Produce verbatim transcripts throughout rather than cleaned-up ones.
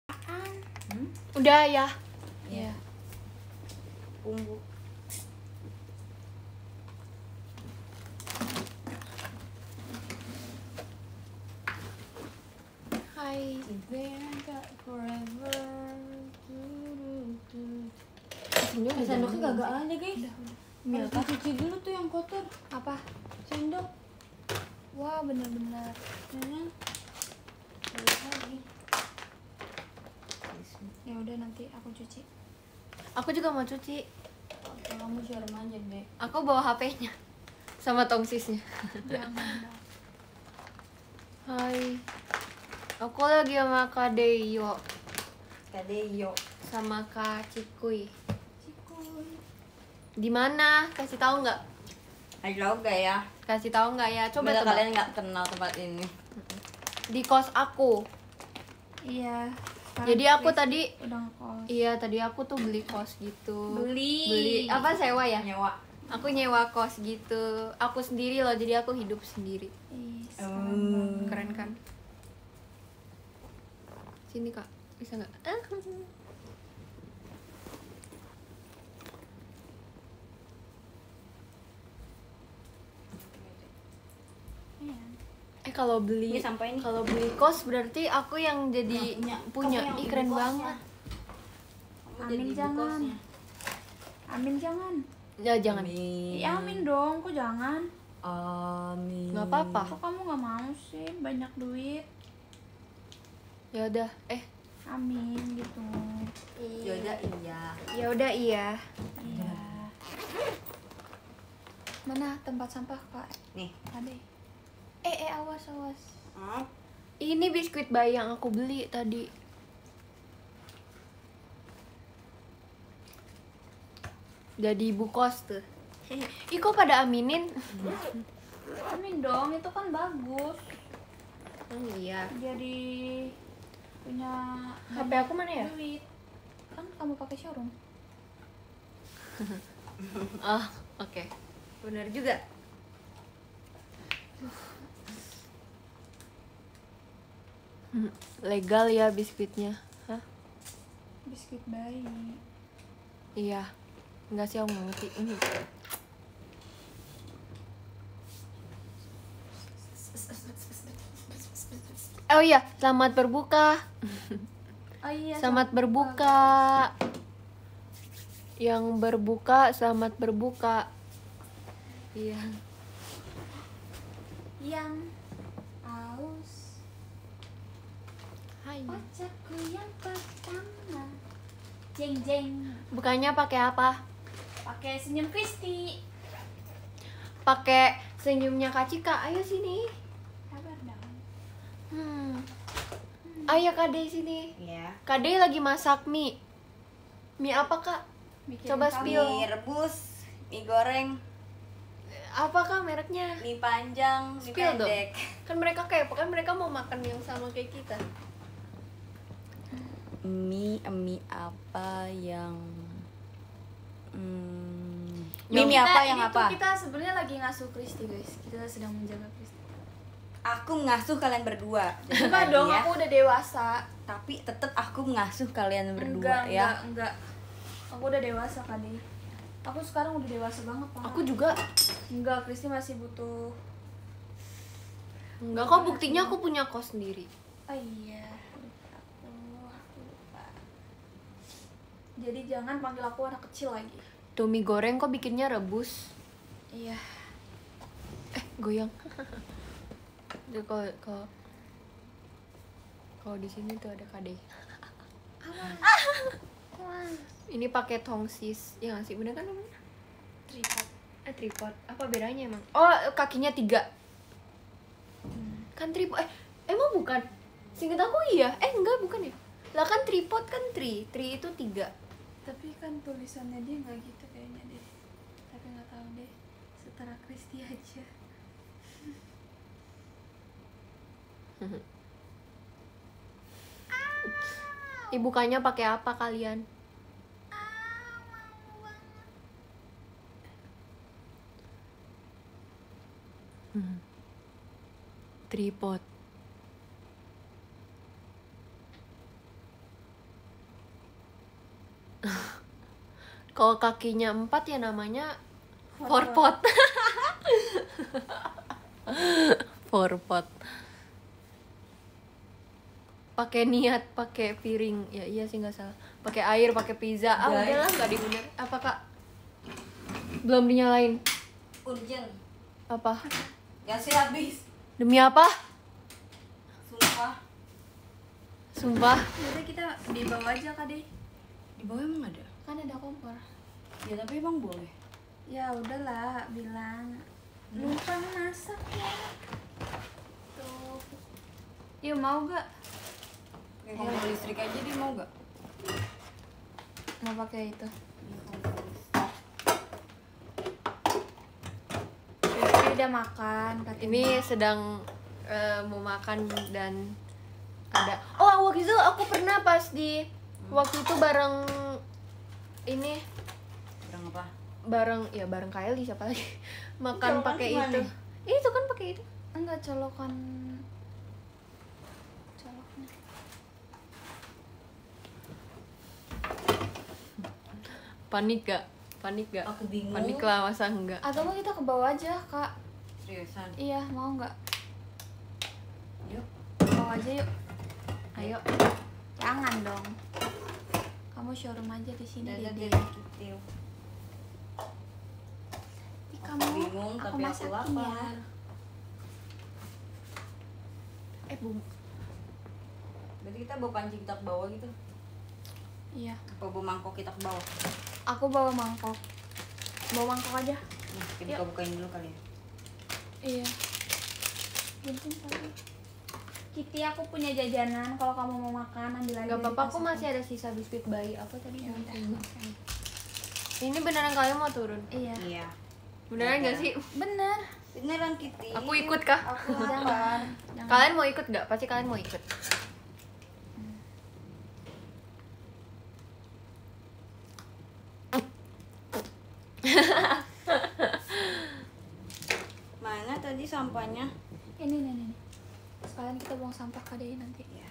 Hmm? Udah ya. Iya. Tunggu. Hai. Forever. Senyum Eh, sendoknya gagak aja guys. Mie Harus apa? dicuci dulu tuh yang kotor. Apa? Sendok. Wah, bener-bener. Ya. Balik lagi. Ya udah nanti aku cuci. Aku juga mau cuci. Oke, kamu share aja deh. Aku bawa H P-nya sama tongsisnya. Jangan. Hai. Aku lagi sama Kak Deyo Kadeyo. sama Kak Cikuy. Cikuy. Di mana? Kasih tahu nggak? Halo gak ya? Kasih tahu nggak ya? Coba Coba tebak. kalian nggak kenal tempat ini. Di kos aku. Iya. Jadi aku tadi udah ngekos. Iya, tadi aku tuh beli kos gitu. Beli. Beli apa sewa ya? Nyewa. Aku nyewa kos gitu. Aku sendiri loh, jadi aku hidup sendiri. Ih, Hmm. Keren kan? Sini Kak, bisa nggak? Ah. Iya. Eh kalau beli Ini sampai ini. kalau beli kos berarti aku yang jadi Yang punya. Kamu yang Ih, ibu keren kosnya. banget. Kamu Amin, jadi ibu jangan. kosnya. Amin jangan. Ya jangan. Amin. Iya amin dong, kok jangan? Amin. Nggak apa-apa. Kok kamu nggak mau sih banyak duit? Ya udah, eh. Amin gitu. Yaudah iya. Ya udah iya. Iya. Mana tempat sampah Kak? Nih. Ada. Eh eh awas awas. Hmm. Ini biskuit bayi yang aku beli tadi. Jadi ibu kos tuh. Ih, kok pada aminin? Amin dong, itu kan bagus. Oh iya. Jadi punya H P aku mana ya? duit. Kan kamu pakai showroom. Oh, oke. Benar juga. Legal ya biskuitnya. Hah? Biskuit bayi. Iya. Enggak sih, aku nggak ngerti. Ini. Oh iya, selamat berbuka. Oh iya. Selamat berbuka. Yang berbuka, selamat berbuka. Iya. Yang aus. Hai. Pacarku yang pertama. Jeng jeng. Bukanya pakai apa? Pakai senyum Kristi. Pakai senyumnya Kak Cika. Ayo sini. Kabar dong. Hmm. Ayo Kade sini. Iya. Kade lagi masak mie. Mie apa Kak? Mikirin Coba kamu. spill. Mie rebus, mie goreng, Apa Kak mereknya? mie panjang, mie Spill dong. pendek. Kan mereka kayak kan mereka mau makan yang sama kayak kita. Mie mie apa yang hmm, Mie mie, mie apa yang ini apa? Tuh kita sebenarnya lagi ngasuh Kristi guys. Kita sedang menjaga Kristi. Aku mengasuh kalian berdua. Dari Enggak tadi dong, ya. aku udah dewasa. Tapi tetap aku mengasuh kalian berdua Enggak, ya. enggak, enggak. Aku udah dewasa Kade. Aku sekarang udah dewasa banget Pak. Aku juga. Enggak, Kristi masih butuh. Enggak kok, buktinya aku punya kos sendiri. Oh iya, lupa aku, aku lupa. Jadi jangan panggil aku anak kecil lagi. Tuh mie goreng kok bikinnya rebus. Iya. Eh, goyang. Tuh kalau kalau kalau di sini tuh ada Kade. Ini pakai tongsis. Ya nggak sih, bener kan namanya? Tripod. Eh, tripod. Apa bedanya emang? Oh, kakinya tiga. Kan tripod. Eh, emang bukan? Seinget aku iya. Eh, enggak, bukan ya? Lah kan tripod kan tri. Tri itu tiga. Tapi kan tulisannya dia nggak gitu kayaknya deh. Tapi nggak tahu deh. Setara Kristi aja. Ibukanya pakai apa kalian? Hmm. Tripod. Kalau kakinya empat ya namanya forpot. Forpot. Pakai niat, pakai piring. Ya iya sih nggak salah. Pakai air, pakai pizza. Ah Guys. udahlah nggak dibener. Apa kak? Belum dinyalain. Urgent. Apa? Gasnya habis. Demi apa? Sumpah. Sumpah. Yaudah kita di bawah aja Kak Deh. Di bawah emang ada? Kan ada kompor. Ya tapi emang boleh. Ya udahlah, bilang lupa masak ya. Tuh. Yuk mau gak? Pakai kompor listrik aja dia mau gak? Mau pakai itu. Dia udah makan. Kak Ini sedang eh, mau makan dan ada. Oh waktu itu aku pernah pas di waktu itu bareng ini Kurang apa? bareng ya bareng Kylie siapa lagi makan Colokan pakai gimana? itu. Itu kan pakai itu. enggak colokan. Coloknya. Panik gak? Panik gak? Aku bingung. Panik lah masa enggak? Atau mau kita ke bawah aja, Kak? Seriusan. Iya, mau nggak? Yuk. Ke bawah aja yuk. Ayo. Jangan dong. Kamu showroom aja di sini, Dadah Dede. dari kecil. Ih, Aku kamu bingung, aku tapi aku masakin lapar. ya. Eh bum. Berarti kita bawa panci kita ke bawah gitu. Iya. Apa bawa mangkok kita ke bawah? Aku bawa mangkok. Bawa mangkok aja. Nih, kita Yuk. buka-bukain dulu kali ya. Iya. Gunting kali. Kitty, aku punya jajanan. Kalau kamu mau makan, ambil aja. Gak di apa-apa, tas aku masih ada sisa biskuit bayi. Apa tadi? Ya udah. Ini beneran kalian mau turun? Iya. Iya. Beneran gak sih? Bener. Beneran Kitty. Aku ikut kah? Aku lapar. Jangan. Kalian mau ikut gak? Pasti kalian mau ikut. Mana tadi sampahnya? Ini, ini, ini. Sekalian kita buang sampah ke Dede nanti. Iya.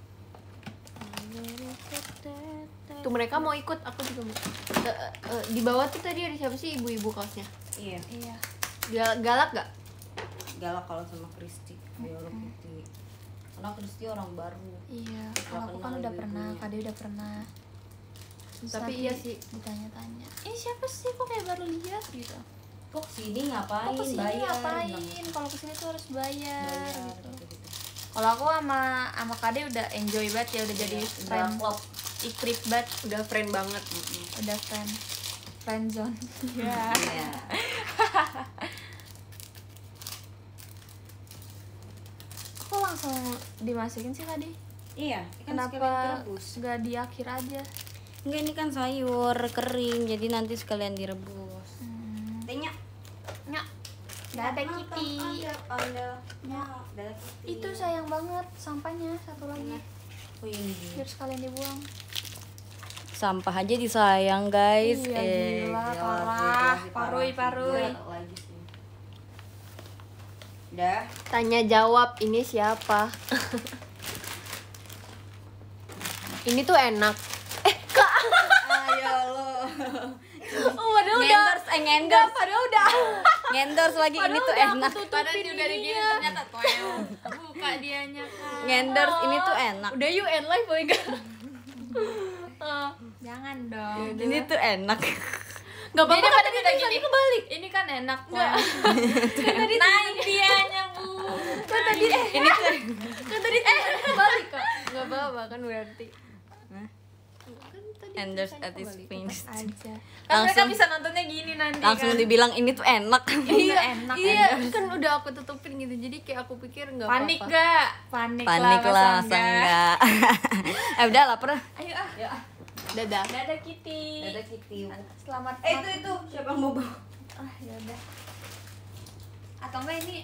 Tuh mereka mau ikut, aku juga mau. Eh, eh, di bawah tuh tadi ada siapa sih ibu-ibu kaosnya? Iya. Iya. Gal- galak gak? Galak kalau sama Kristi. Ayo lo Kitty. Karena Kristi orang baru. Iya. Nggak Kalau aku kan kenal udah ibu-ibunya. pernah, Kak Dede udah pernah. Terus Tapi nanti iya sih. ditanya-tanya. Eh siapa sih? Kok kayak baru lihat gitu? Kok sini ngapain? Kok kesini Bayar. ngapain? Kalau kesini tuh harus bayar. Bayar. Gitu. gitu-gitu. Kalau aku sama sama Kade udah enjoy banget ya, udah jadi Udah friend, klop. ikrip banget, Udah friend banget. udah friend, friend zone. Iya. Iya. Kok langsung dimasukin sih tadi? Iya. Kan sekalian Kenapa direbus. nggak di akhir aja? Enggak, ini kan sayur kering, jadi nanti sekalian direbus. Hmm. Tehnya. Nyak. Nggak ada Kitty. Ada. Ya, ada Kitty. Itu sayang banget sampahnya satu lagi. Oh ini. Biar sekalian dibuang. Sampah aja disayang, guys. Iya, eh, gila, gila, parah. sih, Parui, sih. parui. Gila lagi sih. Udah. Tanya jawab, ini siapa? Ini tuh enak. Ayo lo. Oh, padahal Ngendors, eh ngendors. Padahal udah. Ngendors lagi ini tuh enak. Padahal juga digini ternyata toel. Buka dianya kan. Ngendors ini tuh enak. Udah you end live boleh gak? Jangan dong. Ini tuh enak. Gak apa-apa kan tadi udah tulisannya kebalik. Ini kan enak Enggak. tadi naik dianya bu. Kan tadi eh Ini tuh kan tadi eh kebalik kak. Gak apa-apa kan berarti. Hah? Kan tadi Endorse tulisannya at its kebalik. finished. Aja. Kan mereka Langsung bisa nontonnya gini nanti langsung kan. dibilang ini tuh enak. Iya, enak, iya kan udah aku tutupin gitu. Jadi kayak aku pikir nggak apa-apa. Panik gak? Panik, Panik lah, lah, masa masa enggak. Eh udah lapar. Ayo ah. Ya. Dadah. Dadah Kitty. Dadah Kitty. Selamat Eh itu makan. itu siapa yang mau bawa? Ah ya udah. Atau enggak ini?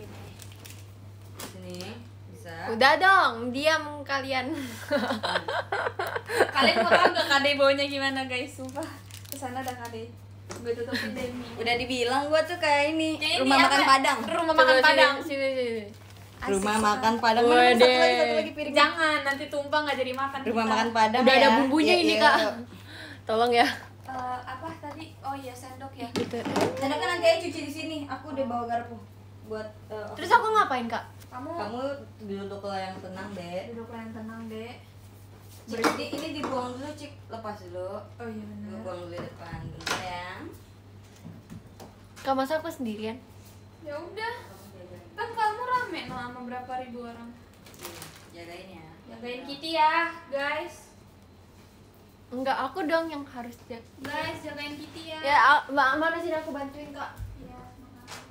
Sini bisa. Udah dong, diam kalian. Kalian mau tahu nggak Kade baunya gimana guys? Sumpah. Kesana ada Kade. Gue tutupin deh ini. Udah dibilang gua tuh kayak ini, Ya, ini rumah apa? makan Padang. Rumah Coba makan sini, Padang. Sini sini. Asik Rumah sekali. makan Padang. Mana satu Wede. lagi satu lagi piring. Jangan nanti tumpah nggak jadi makan. Rumah kita. makan Padang. Udah ya. ada bumbunya Iya, ini iya. kak. Tolong ya. Eh, apa tadi? Oh iya sendok ya. Gitu. Karena kan nanti aja cuci di sini. Aku udah bawa garpu buat. eh, Terus aku ngapain kak? Kamu, Kamu duduk yang tenang, Dek. duduk yang tenang dek. Berarti ini dibuang dulu, Cik. Lepas dulu. Oh iya benar. Dibuang dulu di depan dulu ya. Kak masa aku sendirian? Ya udah. Kan kamu rame no sama berapa ribu orang. Jagain ya. Jagain Kitty ya, guys. Enggak, aku dong yang harus jaga. Guys, jagain Kitty ya. Ya, a- ma- mana sih aku bantuin kak? Iya, makasih.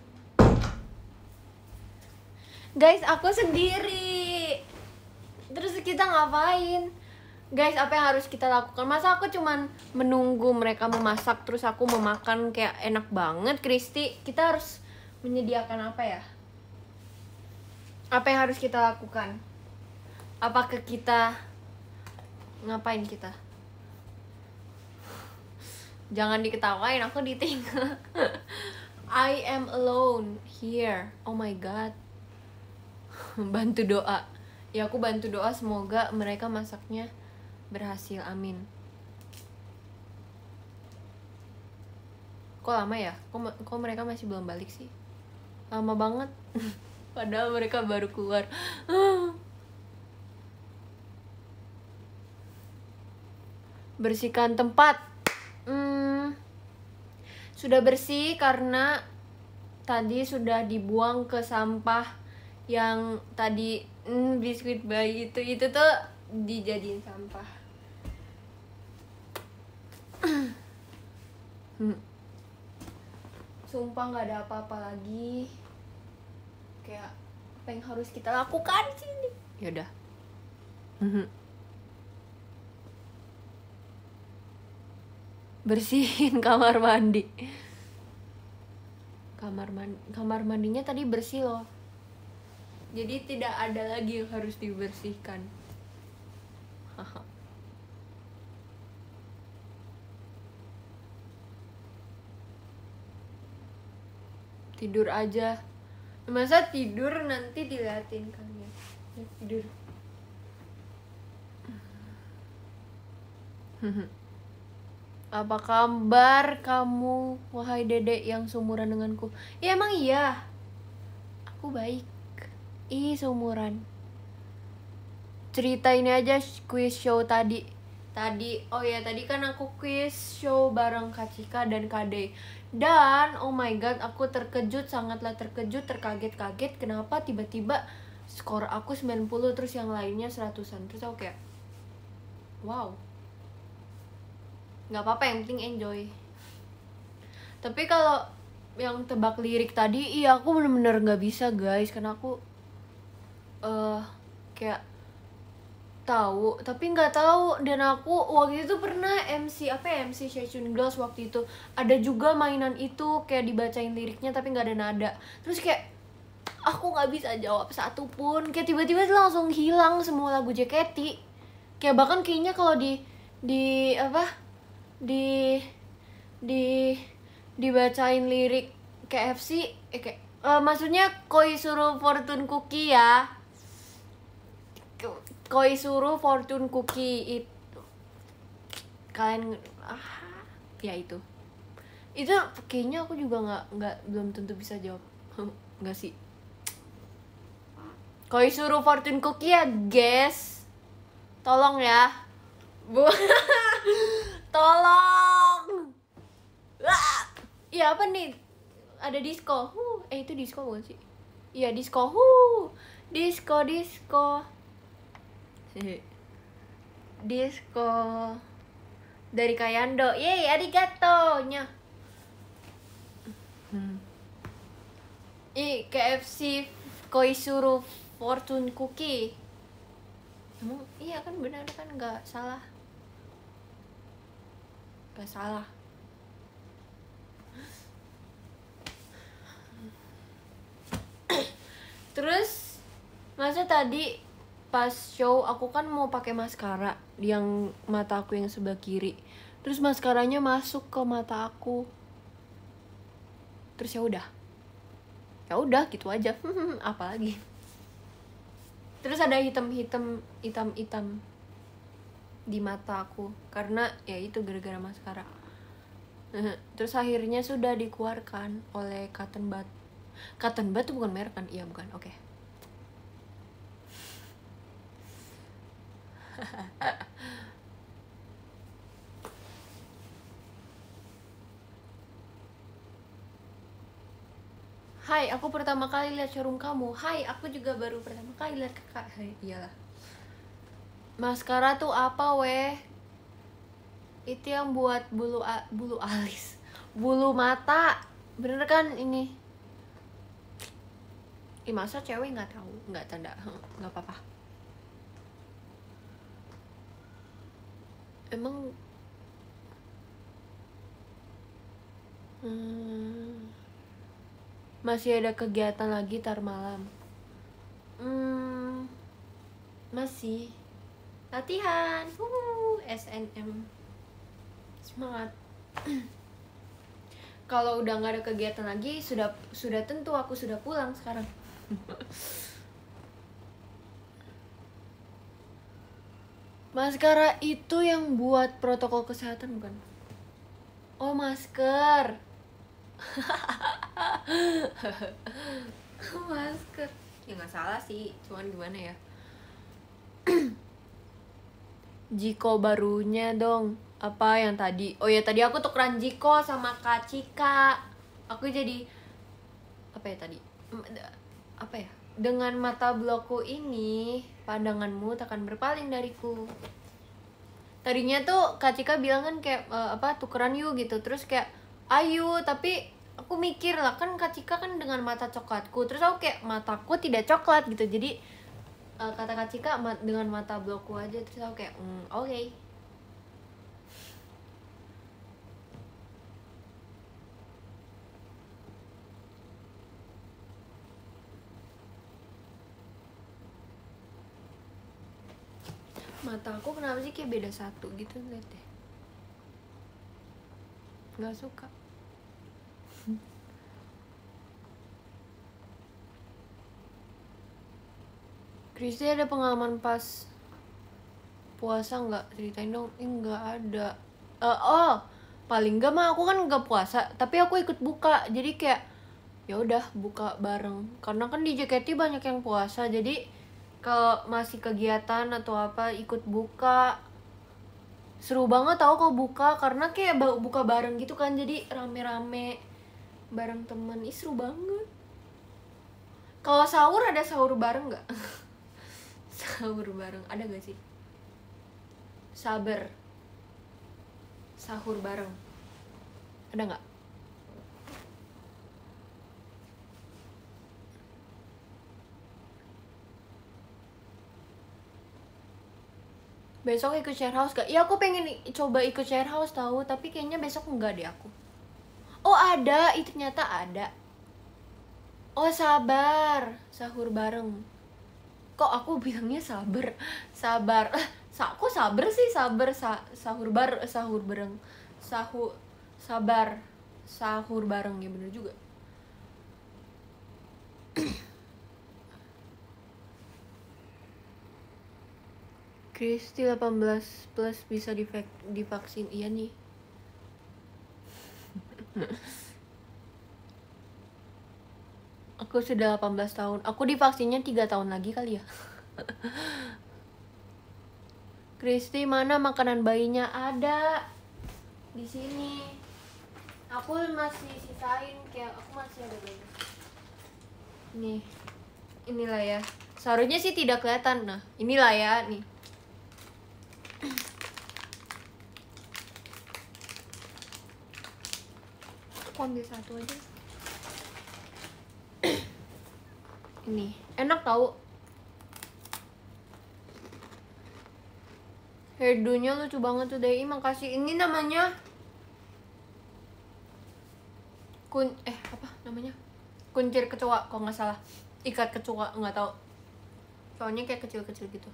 Guys, aku sendiri. Terus kita ngapain? Guys, apa yang harus kita lakukan? Masa aku cuman menunggu mereka memasak terus aku memakan kayak enak banget, Kristi? Kita harus menyediakan apa ya? Apa yang harus kita lakukan? Apakah kita ngapain kita? Jangan diketawain, aku ditinggal. I am alone here. Oh my god. Bantu doa. Ya aku bantu doa semoga mereka masaknya berhasil. Amin. Kok lama ya? Kok, kok mereka masih belum balik sih? Lama banget. Padahal mereka baru keluar. Bersihkan tempat. Hmm, sudah bersih karena tadi sudah dibuang ke sampah yang tadi hmm, biskuit bayi itu itu tuh dijadiin sampah. Hmm. Sumpah nggak ada apa-apa lagi. Kayak apa yang harus kita lakukan di sini? Yaudah. Bersihin kamar mandi. Kamar mandi, kamar mandinya tadi bersih loh. Jadi tidak ada lagi yang harus dibersihkan. Haha. Tidur aja. Masa tidur nanti diliatin kalian. Ya, tidur. Apa kabar kamu, wahai dedek yang seumuran denganku? Ya emang iya. Aku baik. Ih, seumuran. Cerita ini aja quiz show tadi. Tadi, oh ya tadi kan aku quiz show bareng Kak Cika dan Kak Dey. Dan oh my god, aku terkejut, sangatlah terkejut, terkaget-kaget kenapa tiba-tiba skor aku sembilan puluh terus yang lainnya seratusan. Terus aku kayak wow. Nggak apa-apa, yang penting enjoy. Tapi kalau yang tebak lirik tadi, iya aku bener-bener nggak bisa guys, karena aku uh, kayak tahu tapi nggak tahu. Dan aku waktu itu pernah M C apa ya, M C Session Girls waktu itu ada juga mainan itu kayak dibacain liriknya tapi nggak ada nada. Terus kayak aku nggak bisa jawab satu pun, kayak tiba-tiba langsung hilang semua lagu J K T. Kayak bahkan kayaknya kalau di di apa di di dibacain lirik K F C eh, kayak, uh, maksudnya koi suruh fortune cookie ya, koi suruh fortune cookie itu kalian ah ya itu itu kayaknya aku juga nggak nggak belum tentu bisa jawab. Nggak sih, koi suruh fortune cookie ya guys, tolong ya bu. Tolong. Wah. Iya apa nih? Ada disco. Huh. Eh itu disco bukan sih? Iya disco. Huh. Disco disco. Disco dari Kayando. Yeay, arigato nya. Hmm. Ih, K F C Koisuru Fortune Cookie. Emang iya kan, benar kan, nggak salah. Gak salah. Terus masa tadi pas show aku kan mau pakai maskara yang mata aku yang sebelah kiri. Terus maskaranya masuk ke mata aku. Terus ya udah. Ya udah gitu aja. Apalagi. Terus ada hitam-hitam hitam-hitam di mata aku karena ya itu gara-gara maskara. Terus akhirnya sudah dikeluarkan oleh Cotton Bud. Cotton Bud tuh bukan merek kan? Iya bukan, oke. Okay. Hai, aku pertama kali lihat showroom kamu. Hai, aku juga baru pertama kali lihat kakak. Hai, iyalah. Maskara tuh apa weh? Itu yang buat bulu a- bulu alis, bulu mata, bener kan ini? Ih, masa cewek nggak tahu? Nggak tanda, nggak apa-apa. Emang hmm, masih ada kegiatan lagi tar malam? Hmm, masih latihan, uh, S N M. Semangat. Kalau udah nggak ada kegiatan lagi, sudah sudah tentu aku sudah pulang sekarang. Maskara itu yang buat protokol kesehatan bukan? Oh, masker. Masker. Ya nggak salah sih, cuman gimana ya? Jiko barunya dong. Apa yang tadi? Oh ya, tadi aku tukeran Jiko sama Kak Cika. Aku jadi apa ya tadi? Apa ya? Dengan mata blokku ini, pandanganmu takkan berpaling dariku. Tadinya tuh Kak Cika bilang kan kayak uh, apa tukeran yuk gitu. Terus kayak ayo, tapi aku mikir lah kan Kak Cika kan dengan mata coklatku. Terus aku kayak mataku tidak coklat gitu. Jadi uh, kata Kak Cika dengan mata blokku aja. Terus aku kayak mm, oke. Okay. Mata aku kenapa sih kayak beda satu gitu, lihat deh. Nggak suka. Kristi ada pengalaman pas puasa nggak? Ceritain dong. Eh, nggak ada. Uh, oh, paling nggak mah aku kan nggak puasa, tapi aku ikut buka. Jadi kayak ya udah buka bareng. Karena kan di J K T banyak yang puasa, jadi kalau masih kegiatan atau apa ikut buka. Seru banget tau kalau buka, karena kayak buka bareng gitu kan, jadi rame-rame bareng temen. Ih, seru banget. Kalau sahur ada sahur bareng nggak? Sahur bareng ada gak sih? Sabar sahur bareng ada nggak? Besok ikut share house gak? Iya, aku pengen coba ikut share house tahu, tapi kayaknya besok enggak deh aku. Oh ada, itu ternyata ada. Oh sabar, sahur bareng. Kok aku bilangnya sabar, sabar. Sa kok sabar sih, sabar sa sahur bar sahur bareng, sahur sabar sahur bareng, ya bener juga. Kristi delapan belas plus bisa divaksin, iya nih. Aku sudah delapan belas tahun. Aku divaksinnya tiga tahun lagi kali ya. Kristi, mana makanan bayinya? Ada di sini. Aku masih sisain, kayak aku masih ada banyak. Nih, inilah ya. Seharusnya sih tidak kelihatan. Nah, inilah ya, nih. Aku ambil satu aja. Ini enak tau. Hairdo-nya lucu banget tuh Dei, makasih. Ini namanya kun eh apa namanya? Kuncir kecoa kalau nggak salah. Ikat kecoa, nggak tahu. Soalnya kayak kecil-kecil gitu.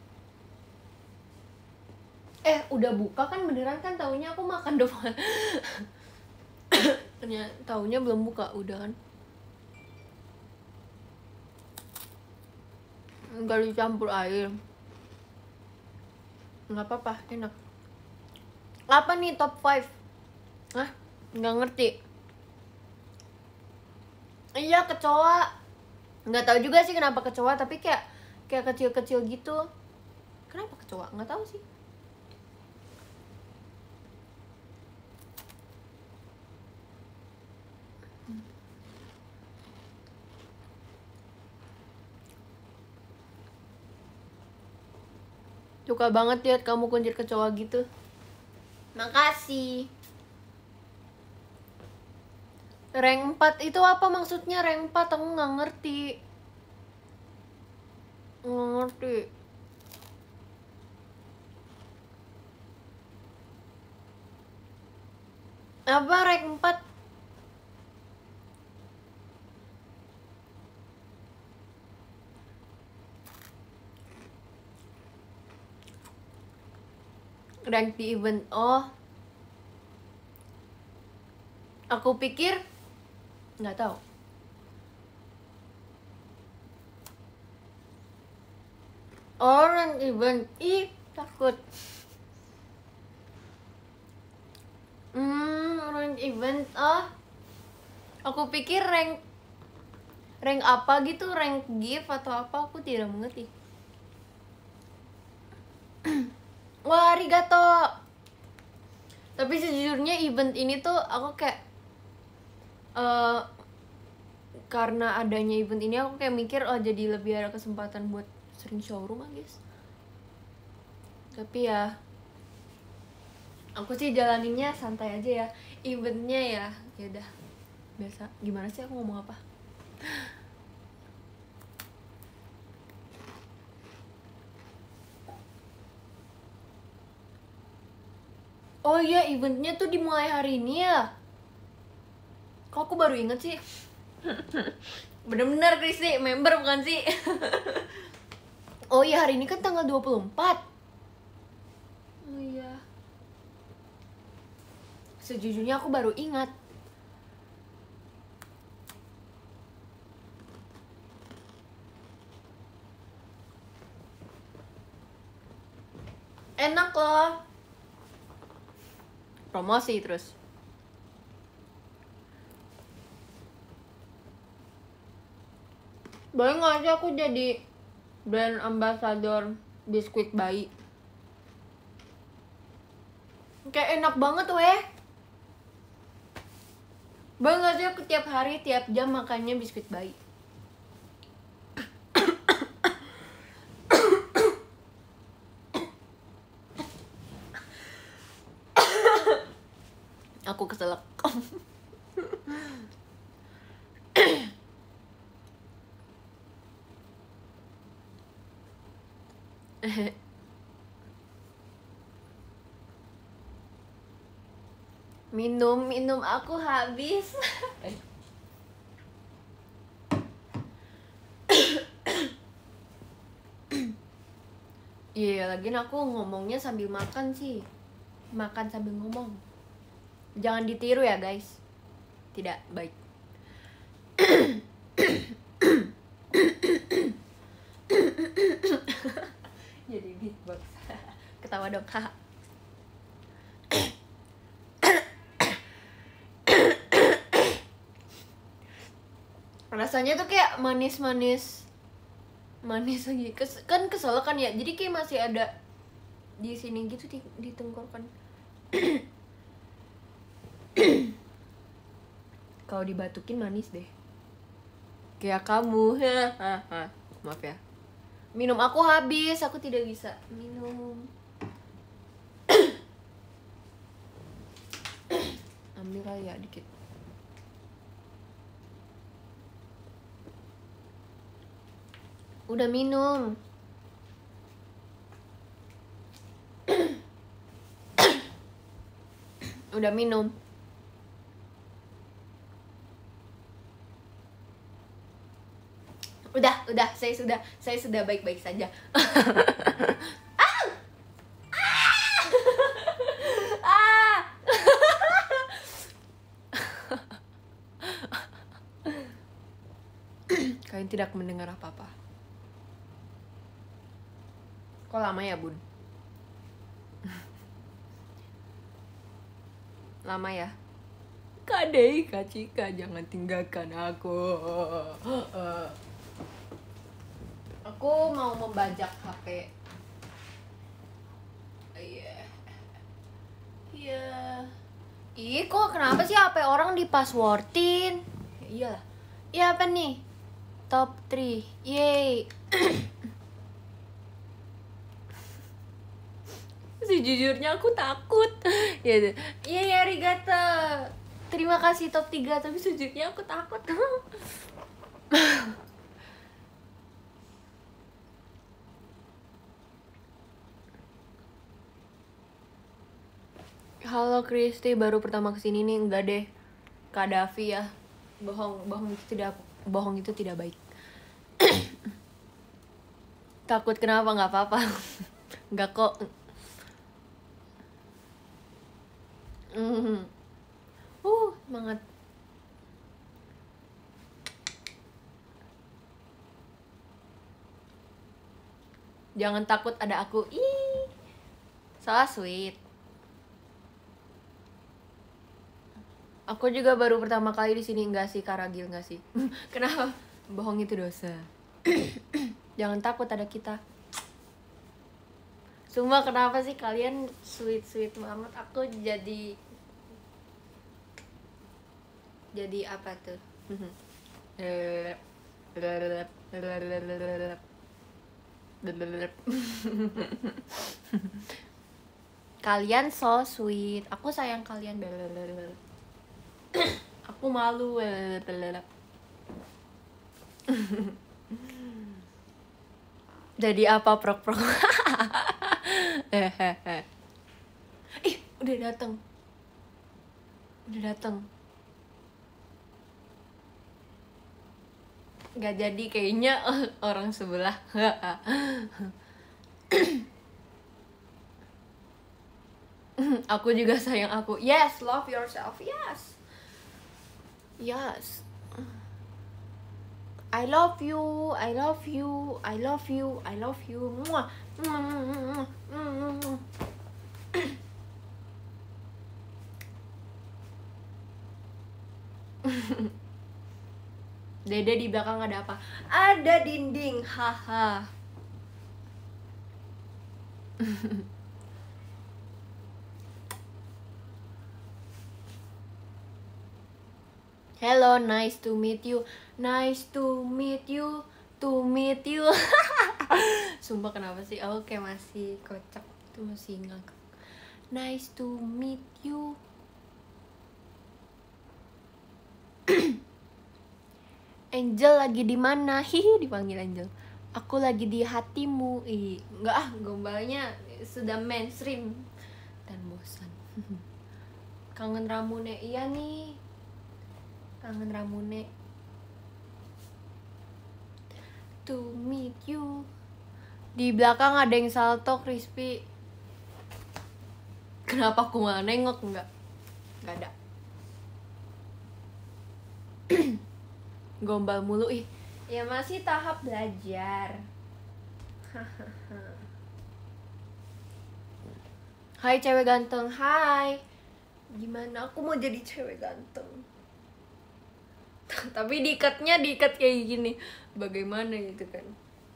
Eh, udah buka kan beneran kan, taunya aku makan doang. Ternyata taunya belum buka, udah kan. Enggak dicampur air. Nggak apa-apa, enak. Apa nih top five? Hah? Nggak ngerti. Iya, kecoa. Nggak tahu juga sih kenapa kecoa, tapi kayak kayak kecil-kecil gitu. Kenapa kecoa? Nggak tahu sih. Suka banget lihat kamu kunjir kecoa gitu. Makasih. Rank empat itu apa maksudnya rank empat? Aku nggak ngerti. Nggak ngerti. Apa rank empat? Rank di event. Oh. Aku pikir nggak tahu. Oh, rank event. Ih, takut. Hmm, rank event. Oh. Aku pikir rank rank apa gitu, rank gift atau apa, aku tidak mengerti. Wah, arigato. Tapi sejujurnya event ini tuh aku kayak uh, karena adanya event ini aku kayak mikir oh jadi lebih ada kesempatan buat sering showroom, guys. Tapi ya aku sih jalaninnya santai aja ya. Eventnya ya ya udah biasa. Gimana sih aku ngomong apa? Oh iya, eventnya tuh dimulai hari ini ya. Kok aku baru inget sih? Bener-bener Kristi, member bukan sih? Oh iya, hari ini kan tanggal dua puluh empat. Oh iya. Sejujurnya aku baru ingat. Enak loh. Promosi terus. Boleh nggak sih aku jadi brand ambassador biskuit bayi? Kayak enak banget weh. Boleh nggak sih aku tiap hari, tiap jam makannya biskuit bayi? Aku keselak. Minum, minum aku habis. Iya, lagian aku ngomongnya sambil makan sih. Makan sambil ngomong. Jangan ditiru ya guys. Tidak baik. Jadi beatbox. Ketawa dong, kak. Rasanya tuh kayak manis-manis. Manis lagi. Kes kan kesel kan ya. Jadi kayak masih ada di sini gitu di, di tenggorokan. Kalau dibatukin manis deh. Kayak kamu. Maaf ya. Minum aku habis, aku tidak bisa minum. Ambil kali ya dikit. Udah minum. Udah minum. Udah, udah, saya sudah, saya sudah baik-baik saja. Ah! Ah! Kalian tidak mendengar apa-apa. Kok lama ya, Bun? Lama ya? Kadei Kacika, jangan tinggalkan aku. Aku mau membajak H P. Iya. Iya. Ih, kok kenapa sih H P orang dipasswordin? Ya iyalah. Iya apa nih? Top tiga. Yeay. Sejujurnya aku takut. Ya, iya ya Rigata. Terima kasih top tiga, tapi sejujurnya aku takut. Halo Kristi, baru pertama kesini nih. Enggak deh, Kak Davi ya. Bohong, bohong itu tidak bohong itu tidak baik. Takut kenapa? Nggak apa-apa. Nggak kok. Mm. Uh, semangat. Jangan takut, ada aku. Ih. So sweet. Aku juga baru pertama kali di sini. Enggak sih, Karagil, enggak sih. Kenapa? Bohong itu dosa. Jangan takut, ada kita. Sumpah, kenapa sih kalian sweet-sweet banget? Aku jadi jadi apa tuh? Kalian so sweet. Aku sayang kalian. Aku malu. Jadi apa prok-prok? Ih, udah datang. Udah datang. Gak jadi kayaknya orang sebelah. Aku juga sayang aku. Yes, love yourself. Yes. Yes. I love you, I love you, I love you, I love you. Muah. Dede di belakang ada apa? Ada dinding, haha. Hello, nice to meet you. Nice to meet you. To meet you. Sumpah kenapa sih? Aku kayak masih kocak. Tuh masih ngakak. Nice to meet you. Angel lagi di mana? Hihi, dipanggil Angel. Aku lagi di hatimu. Ih, enggak ah, gombalnya sudah mainstream dan bosan. Kangen Ramune, iya nih. Kangen Ramune. To meet you. Di belakang ada yang salto, Crispy. Kenapa aku nggak nengok? Enggak. Enggak ada. Gombal mulu ih. Ya masih tahap belajar. Hai cewek ganteng. Hai. Gimana aku mau jadi cewek ganteng? Tapi diikatnya diikat kayak gini. Bagaimana gitu kan?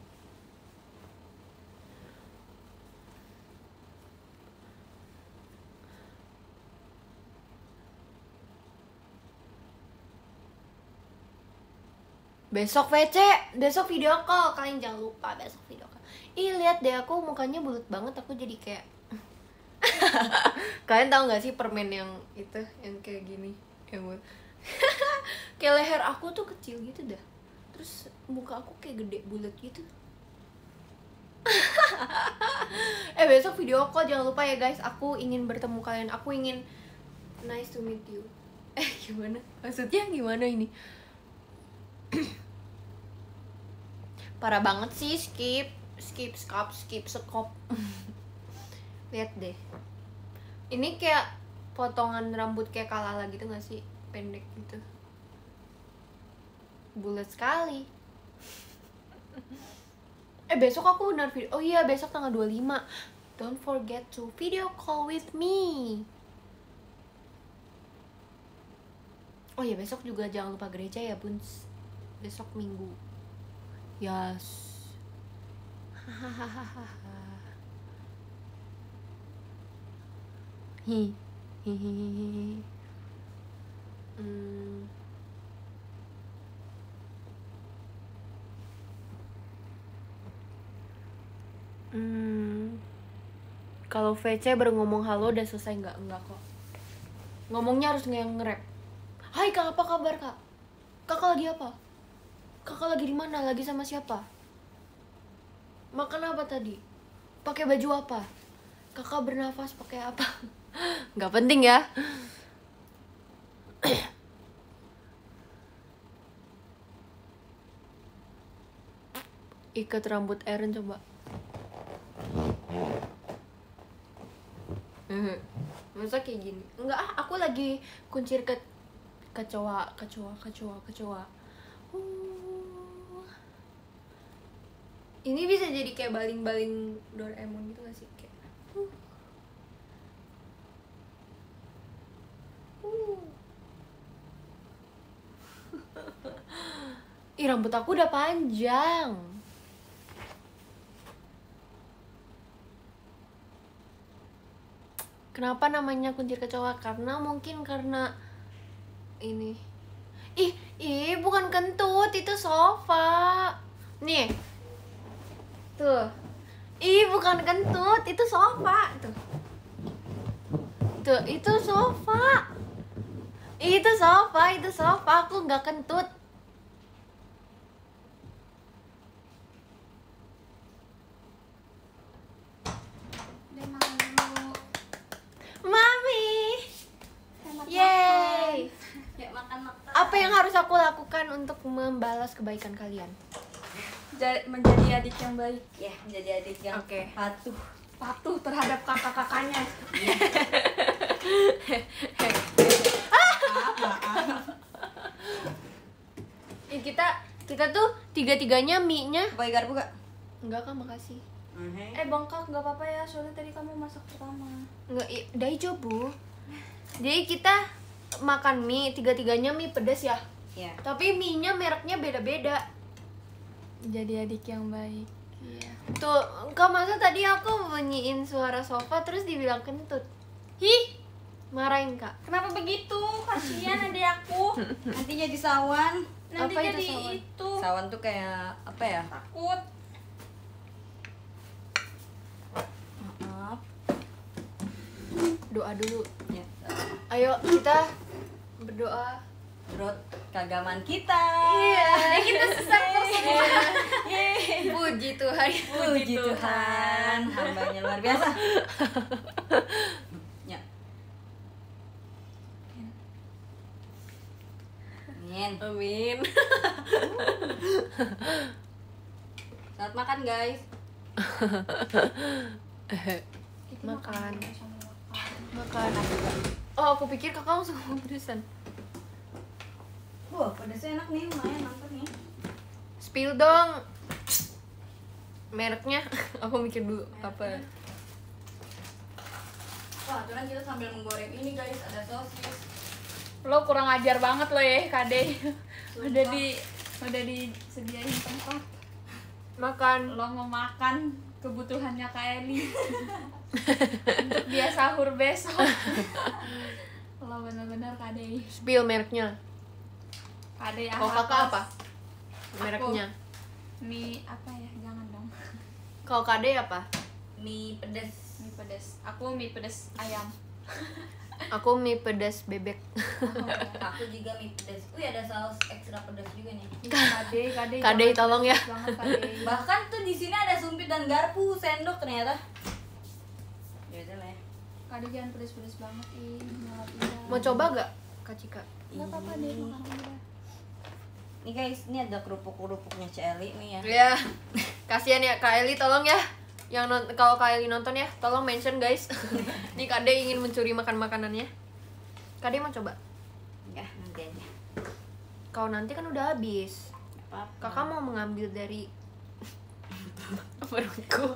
Besok V C, besok video call. Kalian jangan lupa besok video call. Ih, lihat deh aku mukanya bulat banget, aku jadi kayak kalian tahu nggak sih permen yang itu yang kayak gini? Yang buat kayak leher aku tuh kecil gitu dah. Terus muka aku kayak gede bulat gitu. Eh besok video call jangan lupa ya guys. Aku ingin bertemu kalian. Aku ingin nice to meet you. Eh gimana? Maksudnya gimana ini? Parah banget sih, skip skip skop skip skop. Lihat deh, ini kayak potongan rambut kayak Kalala gitu nggak sih, pendek gitu, bulat sekali. Eh besok aku benar video. Oh iya besok tanggal dua puluh lima. Don't forget to video call with me. Oh ya, besok juga jangan lupa gereja ya, Buns. Besok Minggu. Yes. Hahaha. Hi. Hihihi. Hmm. Hmm. Kalau V C baru ngomong halo udah selesai nggak? Enggak kok. Ngomongnya harus yang nge-rap. Hai kak, apa kabar kak? Kakak lagi apa? Kakak lagi di mana? Lagi sama siapa? Makan apa tadi? Pakai baju apa? Kakak bernafas pakai apa? Nggak penting ya. Ikat rambut Eren coba. Masa kayak gini? Enggak ah, aku lagi kuncir ke kecoa, kecoa, kecoa, kecoa. Uh. Ini bisa jadi kayak baling-baling Doraemon gitu gak sih? Kayak. Uh. Uh. Ih, rambut aku udah panjang. Kenapa namanya kuncir kecoa? Karena mungkin karena ini. Ih, ih bukan kentut, itu sofa. Nih. Tuh. Ih, bukan kentut, itu sofa. Tuh. Tuh, itu sofa. Itu sofa, itu sofa. Aku nggak kentut. Mami. Yeay. Ya makan makan. Apa yang harus aku lakukan untuk membalas kebaikan kalian? Ja- menjadi adik yang baik, Ya, menjadi adik yang Oke. patuh. patuh terhadap kakak-kakaknya. Eh, kita kita tuh tiga-tiganya mie-nya Pakai garpu gak? enggak kan, makasih. Eh bengkak nggak apa-apa ya, soalnya tadi kamu masak pertama. Enggak, i- daijo bu. Jadi kita makan mie, tiga-tiganya mie pedas ya. Ya. Tapi mie-nya mereknya beda-beda. Jadi adik yang baik. Iya. Tuh, kak masa tadi aku bunyiin suara sofa terus dibilang kentut. Hi, marahin kak. Kenapa begitu? Kasihan adik aku. Nanti jadi sawan. Nanti Apa itu jadi sawan? itu. Sawan tuh kayak apa ya? Takut. Maaf. Doa dulu. Ya. Ayo kita berdoa. Menurut keagamaan kita. Iya, kita sesat semua. Yeay. Puji Tuhan. Puji Tuhan, hambanya luar biasa. Ya. Amin. Amin. Selamat makan guys. Kita Makan. sama Makan. Oh, aku pikir kakak langsung ngomong pedesan. Wah, pedasnya enak nih, lumayan mantap nih. Spill dong. Mereknya. Aku mikir dulu apa. Wah, aturan kita sambil menggoreng ini guys, ada sosis. Lo kurang ajar banget lo ya, Kade. Udah di udah disediain tempat. Makan. Lo mau makan kebutuhannya Kak Eli. Untuk dia sahur besok. Lo bener-bener Kade. Spill mereknya. Kade Kalau kakak apa? Mereknya. Mie apa ya? Jangan dong. Kalau kade apa? Mie pedas. Mie pedas. Aku mie pedas ayam. Aku mie pedas bebek. Aku juga mie pedas. Wih, ada saus ekstra pedas juga nih. Kade, Kade. Kade, jangan tolong ya. pedas banget, Kade. Bahkan tuh di sini ada sumpit dan garpu, sendok ternyata. Ya udah lah ya. Kade jangan pedas-pedas banget ih. Malah tidak. Mau coba gak, Kak Cika? Enggak apa-apa deh, makan aja. Nih guys, ini ada kerupuk-kerupuknya Celi nih ya. Ya. Kasihan ya Kak Eli, tolong ya. Yang non- kalau Kak Eli nonton ya, tolong mention guys. Nih Kak De ingin mencuri makan makanannya. Kak De mau coba? Ya, nanti aja. Kalau nanti kan udah habis. Apa? Kakak mau mengambil dari perutku.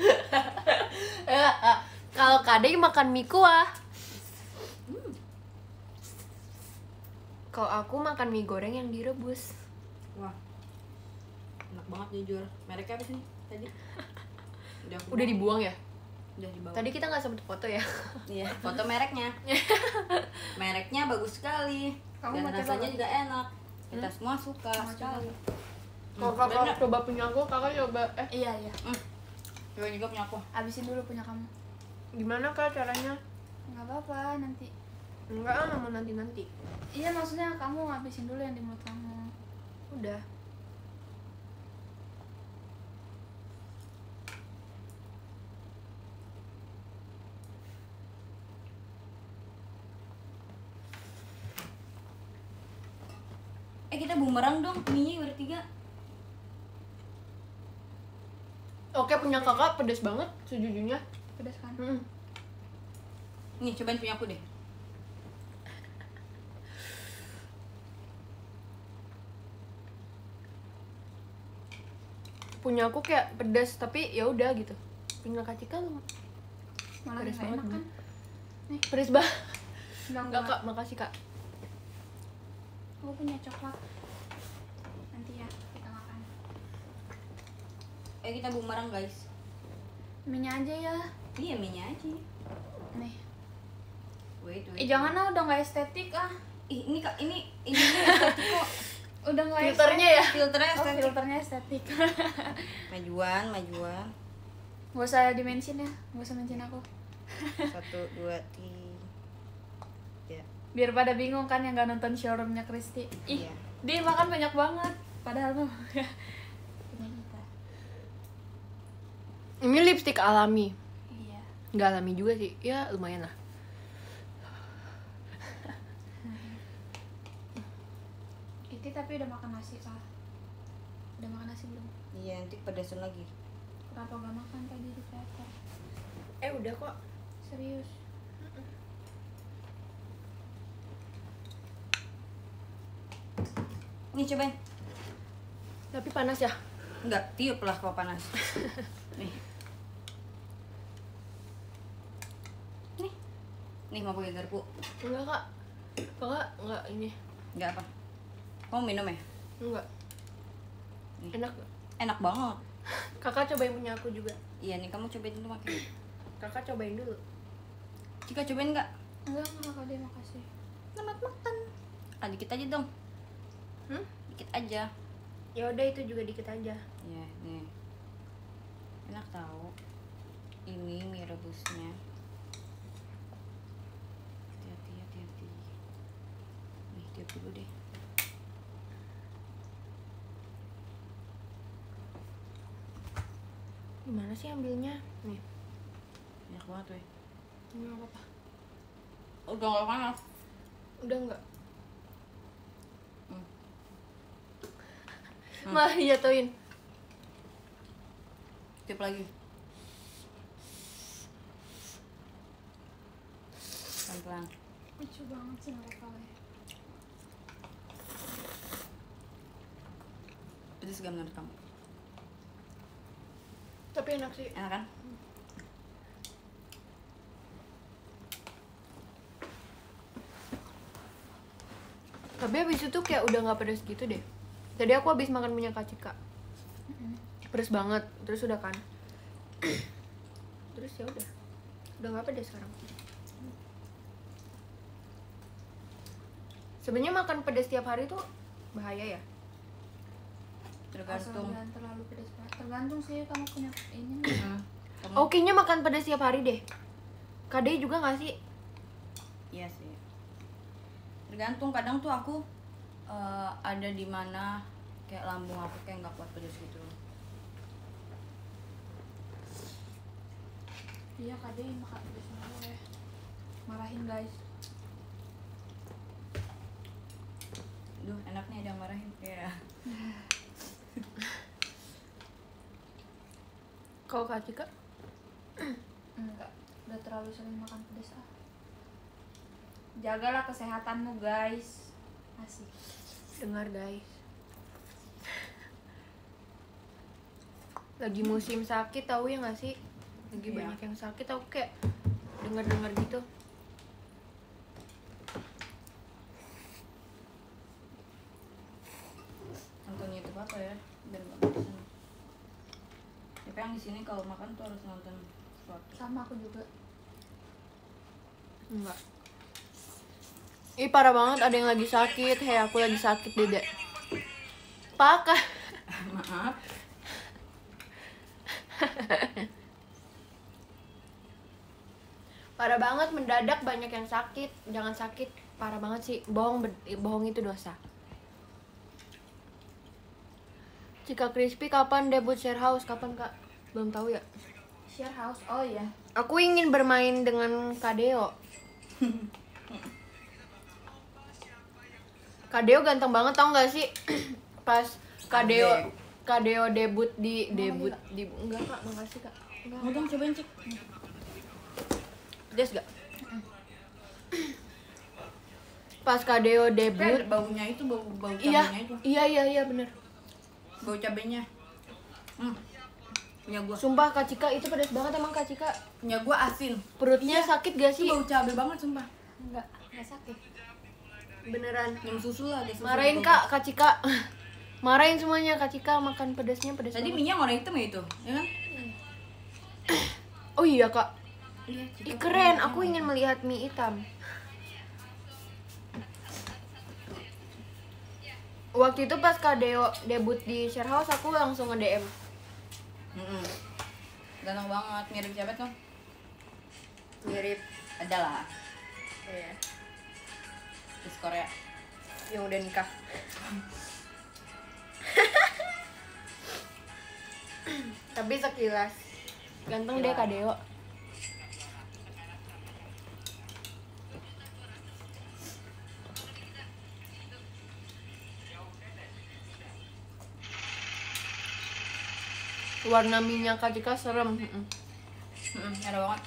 Kalau Kak De makan mie kuah. Kalau aku makan mie goreng yang direbus. Wah, enak banget jujur. Mereknya apa sih tadi? Udah, aku Udah bawa. dibuang ya? Udah dibawa. Tadi kita nggak sempet foto ya. Iya, foto mereknya. Mereknya bagus sekali. Kamu Dan mau coba rasanya nggak? juga enak. Kita semua suka Mau sekali. Kalau Hmm, kakak bener. coba punya aku, kakak coba eh Iya iya. Hmm. Coba juga punya aku. Habisin dulu punya kamu. gimana kak caranya? Nggak apa-apa nanti. Enggak, ah, mau nanti-nanti. Iya maksudnya kamu habisin dulu yang di mulut kamu. Udah. Eh kita bumerang dong, mie bertiga. Oke, punya kakak pedes banget sejujurnya. Pedas kan? Hmm. Nih cobain punya aku deh. Punya aku kayak pedas tapi ya udah gitu. Punya Kak Cika lu Malah pedas nggak banget enak kan? nih. Pedes banget. Enggak Enggak kak, makasih kak. Aku punya coklat. Nanti ya kita makan. Eh kita bumerang guys. Mie-nya aja ya. Iya mie-nya aja. Nih. Wait, wait. Eh jangan ah, udah nggak estetik ah. Ih, ini kak ini ini estetik kok. Udah nggak Filternya ya? Filternya estetik. Oh, estetik. filternya estetik. Majuan, majuan. Gak usah dimention ya, gak usah mention aku. Satu, dua, tiga. Ya. Biar pada bingung kan yang gak nonton showroomnya Kristi. Ih, Iya. dia makan banyak banget. Padahal mah punya kita. Ini lipstick alami. Iya. Nggak alami juga sih, ya lumayan lah. Iti tapi udah makan nasi kah? Udah makan nasi belum? Iya, nanti pedasan lagi. Kenapa gak makan tadi di teater? Eh udah kok. Serius? Nih cobain. Tapi panas ya. Enggak, tiup lah kalau panas. Nih. Nih. Nih mau pakai garpu. Enggak kak. Kakak enggak ini. Enggak apa. Kamu minum ya? Enggak. Nih. Enak nggak? Enak banget. Kakak cobain punya aku juga. Iya nih, kamu cobain dulu makan. Kakak cobain dulu. Jika cobain enggak? Enggak, enggak kak dia makasih. Selamat makan. Ah, dikit aja dong. Hmm? Dikit aja. Ya udah itu juga dikit aja. Ya, nih. Enak tahu. Ini mie rebusnya. Hati-hati, hati-hati. Nih, tiup dulu deh. Gimana sih ambilnya? Nih. Banyak banget, weh. Ini nggak apa-apa. Udah nggak panas. Udah enggak. Hmm. Malah dijatuhin. Tiup lagi. Pelan-pelan. Lucu banget sih mereka ya. Pedes gak menurut kamu? Tapi enak sih. Enak kan? Tapi habis itu kayak udah nggak pedas gitu deh. Tadi aku habis makan punya Kak Cika. Pedas banget. Terus udah kan. Terus ya udah. Udah nggak pedas sekarang. Sebenarnya makan pedas tiap hari tuh bahaya ya. Asal Tergantung. jangan terlalu pedas banget. Tergantung sih kamu punya ini. Hmm. Kamu? Oh, kayaknya makan pedas tiap hari deh. Kade juga nggak sih? Iya sih. Tergantung, kadang tuh aku eh, ada di mana kayak lambung aku kayak nggak kuat pedas gitu. Iya kak dia makan pedas mulu ya. Marahin guys. Duh, enaknya ada yang marahin kayak. Kalau Kak Cika? Enggak, udah terlalu sering makan pedas ah. Jagalah kesehatanmu guys. Asik. Dengar guys. Lagi musim sakit tahu ya nggak sih? Lagi Iya. banyak yang sakit, aku kayak dengar-dengar gitu. jarang di sini kalau makan tuh harus nonton sesuatu. Sama aku juga. Enggak. Ih parah banget, ada yang lagi sakit. Hei aku lagi sakit Dede. Pakah. Maaf. Parah banget, mendadak banyak yang sakit. Jangan sakit, parah banget sih. Bohong, bohong itu dosa. Cika Crispy kapan debut Share House? Kapan kak? Belum tahu ya. Share house. Oh iya. Aku ingin bermain dengan Kadeo. Kadeo ganteng banget, tau gak sih? Pas Kadeo Ade. Kadeo debut di Mau debut lagi, di enggak kak, makasih kak. Enggak. Mau dong cobain cek. Pedes gak? Pas Kadeo debut, Kan baunya itu bau bau iya, cabenya itu. iya iya iya bener. Bau cabenya. Hmm. Punya gua. Sumpah Kak Cika itu pedas banget emang Kak Cika. Punya gua asin. Perutnya sakit gak Itu sih? bau cabai banget sumpah. Enggak, enggak sakit. Beneran. Minum susu lah, ada susu. Marahin bau. Kak, Kak Cika. Marahin semuanya Kak Cika makan pedasnya pedas Tadi banget. minyak warna hitam ya itu, ya kan? Oh iya Kak. Iya, Ih keren, aku ingin melihat mie hitam. Waktu itu pas Kadeo debut di Share House aku langsung nge-D M. Heeh. Ganteng banget, mirip siapa tuh? Mirip Adalah ya, di Korea. yang udah nikah. Tapi sekilas ganteng deh Kadeo. Warna minyak Kak Cika serem. Mm-mm. Heeh, ada banget.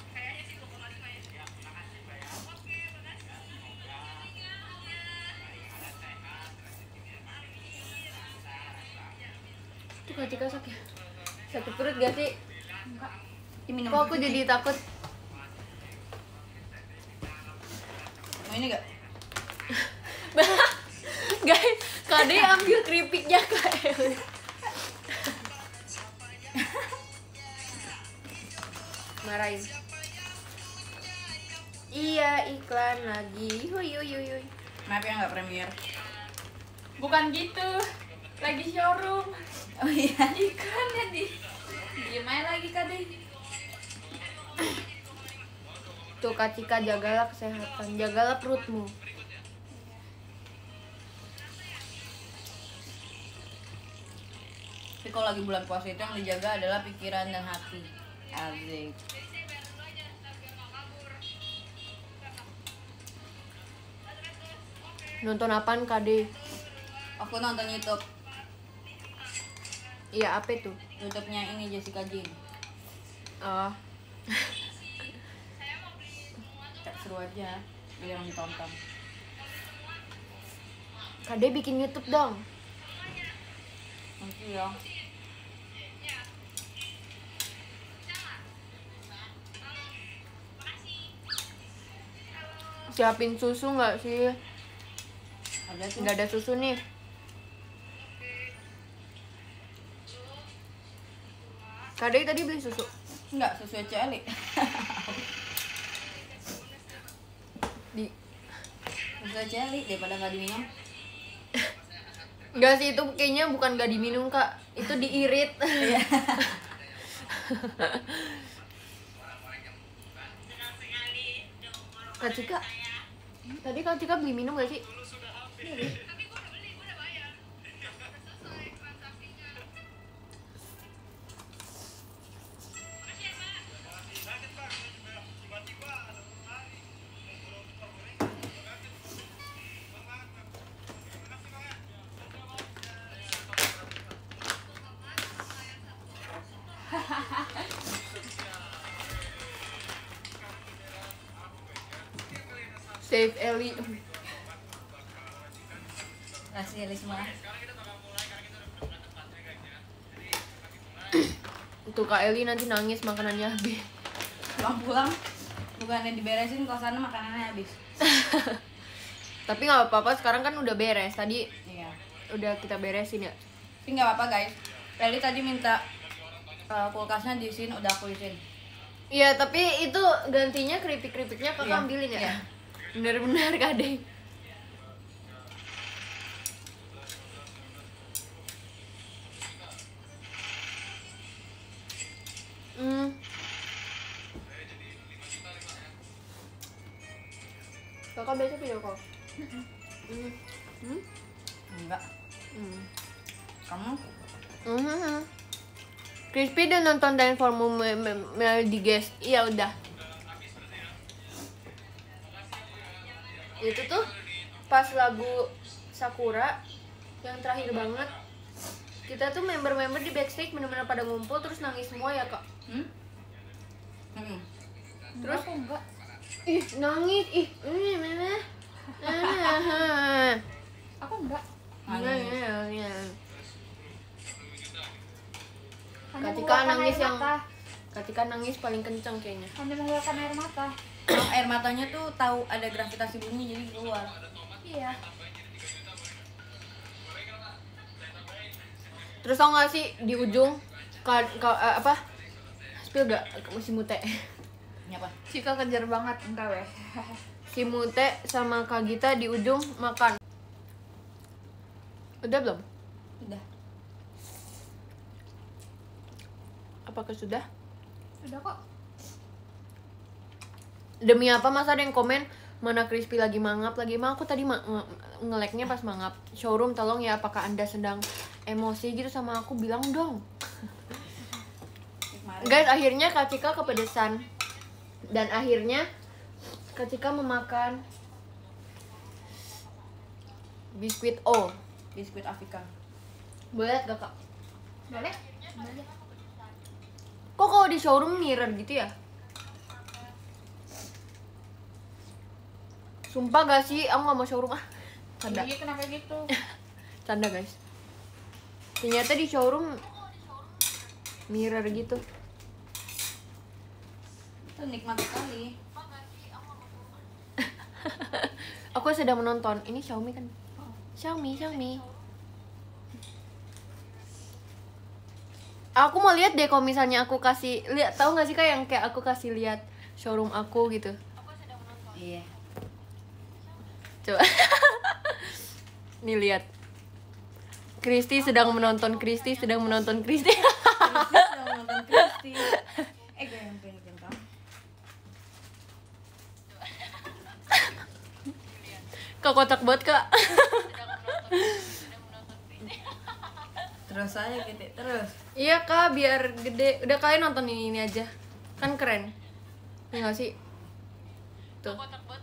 Tuh Kak Cika sakit. Sakit perut gak sih? Enggak. Ini minum. Kok aku jadi takut. Mau ini gak? Guys, Kade ambil keripiknya Kak Eli. Marahin. Iya, iklan lagi. Huy huy huy huy. Maaf ya nggak premier. Bukan gitu. Lagi showroom. Oh iya. Iklannya di diem aja lagi Kade. Tuh Kak Cika, jagalah kesehatan, jagalah perutmu. Tapi kalau lagi bulan puasa itu yang dijaga adalah pikiran dan hati. Asik. Nonton apaan Kade? Aku nonton YouTube. Iya, apa tuh? YouTube-nya ini Jessica Jane. Oh, Cek seru aja. Yang ditonton. Kade bikin YouTube dong. Nanti ya. Siapin susu nggak sih? Ada tuh. Nggak ada susu nih. Kade tadi beli susu. Enggak, susu Celi. Di Susu Celi daripada nggak diminum. Enggak sih, itu kayaknya bukan gak diminum Kak. Itu diirit. Iya. Kak Cika, tadi Kak Cika beli minum gak sih? Save Eli. Kasih Eli semua. Tuh Kak Eli nanti nangis makanannya habis. Pulang-pulang bukannya diberesin kosannya makanannya habis. Tapi nggak apa-apa, sekarang kan udah beres. Tadi Iya. udah kita beresin ya. Tapi nggak apa-apa guys. Eli tadi minta Uh, kulkasnya di sini udah aku isiin. Iya, tapi itu gantinya keripik-keripiknya kakak Iya. ambilin ya? Iya. Bener-bener kadang. Hmm. Kakak biasa video call? Hmm. Hmm? Enggak. Hmm. Kamu? Mhm. Crispy udah nonton dan formula Melody Guest. Iya udah. Itu tuh pas lagu Sakura yang terakhir banget. Kita tuh member-member di backstage bener-bener pada ngumpul terus nangis semua ya kak. Hmm? Hmm. Terus aku enggak. Ih nangis ih. Ini mana? Aku enggak. Nangis. Hanya Ketika mengeluarkan nangis air yang mata. ketika nangis paling kencang kayaknya. Hanya mengeluarkan air mata. Kalau air matanya tuh tahu ada gravitasi bumi jadi keluar. Iya. Terus tau gak sih di ujung ka, ka, eh, apa? Spill gak? Masih mute. Ini apa? Cika kejar banget enggak weh. Si Mute sama Kak Gita di ujung makan. Udah belum? Udah. Apakah sudah? Udah kok. Demi apa masa ada yang komen mana Crispy lagi mangap lagi mah aku tadi ma- nge- nge-lag-nya pas mangap. Showroom tolong ya apakah Anda sedang emosi gitu sama aku bilang dong. Kemarin. Guys, akhirnya Kak Cika kepedesan. Dan akhirnya Kak Cika memakan biskuit O. Biskuit Afrika. Boleh gak Kak? Boleh? Boleh. Kok kalau di showroom mirror gitu ya? Sumpah gak sih, aku gak mau showroom ah. Canda, Iya kenapa gitu? canda guys. Ternyata di showroom mirror gitu. Itu nikmat sekali. Aku sedang menonton. Ini Xiaomi kan? Xiaomi, Xiaomi. Aku mau lihat deh kalau misalnya aku kasih lihat, tahu nggak sih kak yang kayak aku kasih lihat showroom aku gitu. Iya. Coba. Nih lihat. Kristi sedang menonton Kristi sedang menonton Kristi. Kristi sedang nonton Kristi. Eh gue yang pengen kamu. Kak kocak banget kak. Terus aja gitu, terus. Iya kak, biar gede. Udah kalian nonton ini ini aja, kan keren. Ya nggak sih? Tuh.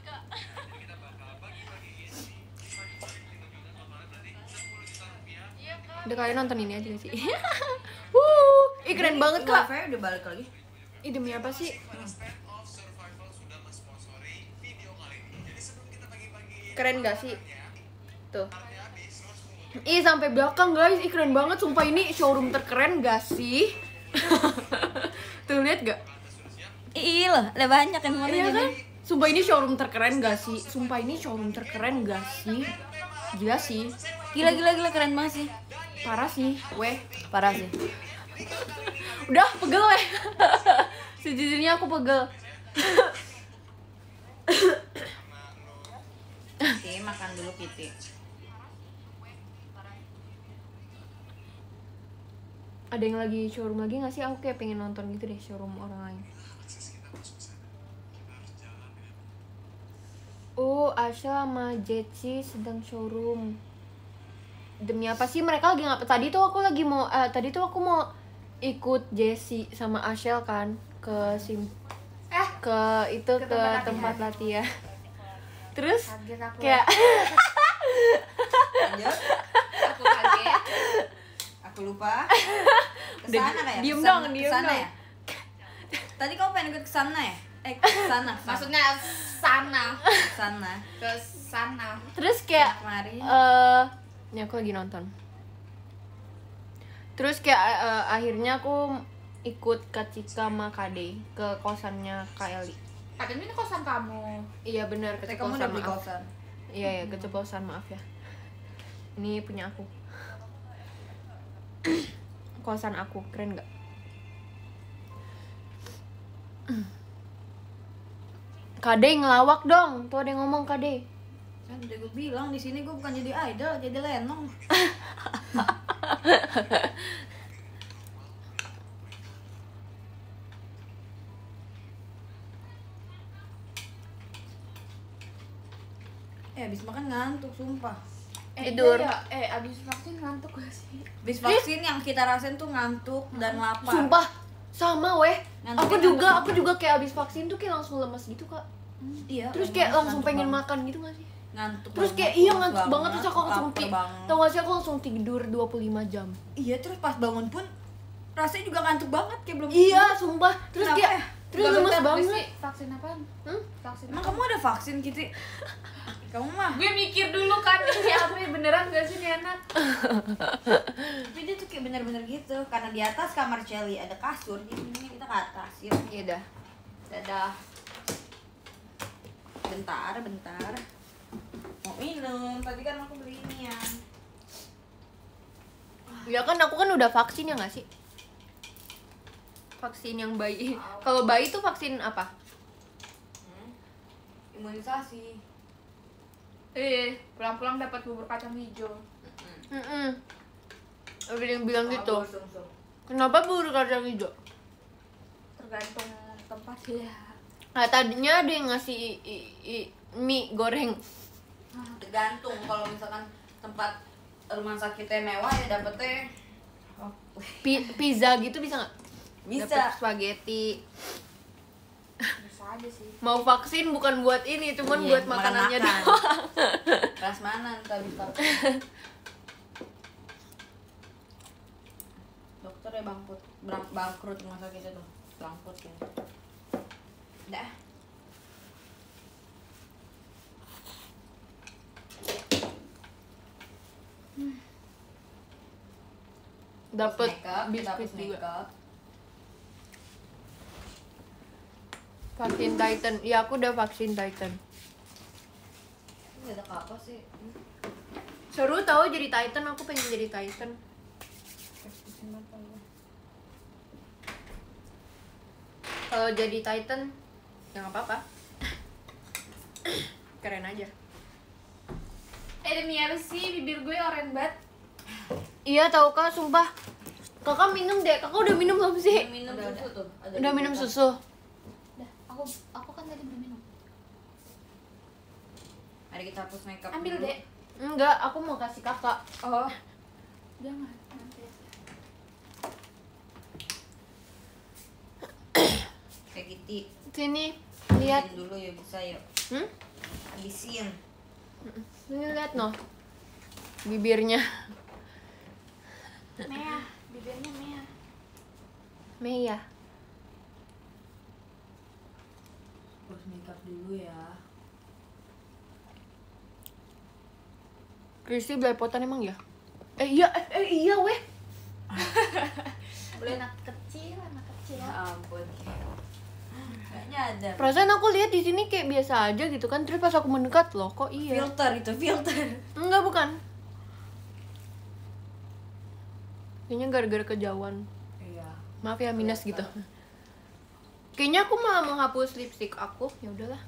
Udah kalian nonton ini aja nggak sih? Wuh, ih keren banget kak. Wifi udah balik lagi. Ih demi apa sih? Keren gak sih? Tuh. Ih sampai belakang guys, ih keren banget. Sumpah ini showroom terkeren gak sih? Tuh lihat gak? Iya loh, ada banyak yang mana Iya jadi. kan? Sumpah ini showroom terkeren gak sih? Sumpah ini showroom terkeren gak sih? Gila sih. Gila gila gila keren banget sih. Parah sih, weh. Parah sih. Udah pegel weh. Sejujurnya aku pegel. Kitty, makan dulu Kitty. Ada yang lagi showroom lagi gak sih? Aku kayak pengen nonton gitu deh showroom orang lain. Oh, Asha sama Jetsi sedang showroom. Demi apa sih mereka lagi ngapa? Tadi tuh aku lagi mau eh, tadi tuh aku mau ikut Jessi sama Ashel kan ke sim Eh, ke itu Ke ke, tempat tempat latihan. Terus kaget aku. kayak Lanjut. Aku kaget. Aku lupa. Udah, Kesana kayak. diem Kesana- dong, diem kesana dong. ya. Tadi kamu pengen ikut kesana ya? Eh kesana. Maksudnya sana. Kesana. Ke sana. terus kayak Kemarin. eh ini aku lagi nonton. Terus kayak eh, akhirnya aku ikut Kak Cika sama Kade ke kosannya Kak Eli. Katanya ini kosan kamu. Iya benar, Tapi kamu udah keceplosan beli maaf. kosan. Iya ya, keceplosan maaf ya. Ini punya aku. Kosan aku, keren nggak? Kade ngelawak dong, tuh ada yang ngomong Kade. Kan udah gue bilang di sini gue bukan jadi idol, jadi lenong. Eh abis makan ngantuk sumpah. Eh, Tidur. iya, ya. Eh abis vaksin ngantuk gak sih? Abis vaksin yang kita rasain tuh ngantuk dan lapar. Sumpah, sama weh. Ngantuknya Aku juga, ngantuk. aku juga kayak abis vaksin tuh kayak langsung lemes gitu kak. Iya. Terus lemes, kayak langsung ngantuk pengen banget. makan gitu gak sih? Ngantuk. Terus banget, kayak iya lemes ngantuk banget, terus aku langsung lapar ti- banget. tau gak sih aku langsung tidur dua puluh lima jam. Iya terus pas bangun pun rasanya juga ngantuk banget kayak belum. Iya, sumpah. Terus Kenapa kayak ya? terus Gak lemes bener, banget. Kristi. Vaksin apaan? Hmm? Vaksin Emang apa? kamu ada vaksin Kitty? Kamu mah. Gue mikir dulu kan ini apa ya, beneran gak sih nih anak? Tapi dia tuh kayak bener-bener gitu. Karena di atas kamar Celi ada kasur, jadi ini kita ke atas. Yuk. Iya dah. Dadah. Bentar, bentar. Mau minum, tadi kan aku beli ini ya. Ya kan aku kan udah vaksin ya nggak sih? Vaksin yang bayi. Kalau bayi tuh vaksin apa? Hmm? Imunisasi. Eh, pulang-pulang dapat bubur kacang hijau. Mm Ada yang bilang gitu. Oh, sum-sum. Kenapa bubur kacang hijau? Tergantung tempat ya. Nah, tadinya ada yang ngasih i- i- i- mie goreng. Tergantung kalau misalkan tempat rumah sakitnya mewah ya dapetnya oh, Pi- pizza gitu bisa nggak? bisa. Dapet spaghetti. Bisa aja sih. Mau vaksin bukan buat ini, cuman Iya, buat makanannya makan-makan. doang. Keras mana ntar bisa. Dokternya bangkrut, Bang- bangkrut rumah sakitnya tuh, bangkrut ya. Dah. Dapet makeup, biskuit dapet juga. makeup. Vaksin Titan. Iya, aku udah vaksin Titan. Ini ada apa sih? Hmm. Seru tahu jadi Titan, aku pengen jadi Titan. Kalau jadi Titan, ya nggak apa-apa. Keren aja. Eh demi apa sih bibir gue oren banget? Iya tahu kak, sumpah. Kakak minum deh, kakak udah minum belum sih? Minum Udah, susu tuh. ada Udah di minum kulkas. susu. Dah, aku aku kan tadi belum minum. Mari kita hapus makeup Ambil dulu. deh. Enggak, aku mau kasih kakak. Oh. Jangan nanti. Kayak Kitty. Sini, lihat. Habisin dulu ya bisa ya. Hmm? Habisin. Ini lihat noh. Bibirnya. Merah, bibirnya merah. Meya. Hapus makeup dulu ya. Kristi belepotan emang ya? Eh iya, eh, eh iya weh. Boleh anak kecil, anak kecil. Ya ampun. Gak nyadar. Perasaan aku lihat di sini kayak biasa aja gitu kan. Terus pas aku mendekat loh, kok iya. Filter itu filter. Enggak, bukan. Kayaknya gara-gara kejauhan. Iya. Maaf ya minus gitu. Kayaknya aku malah menghapus lipstick aku. Ya udahlah.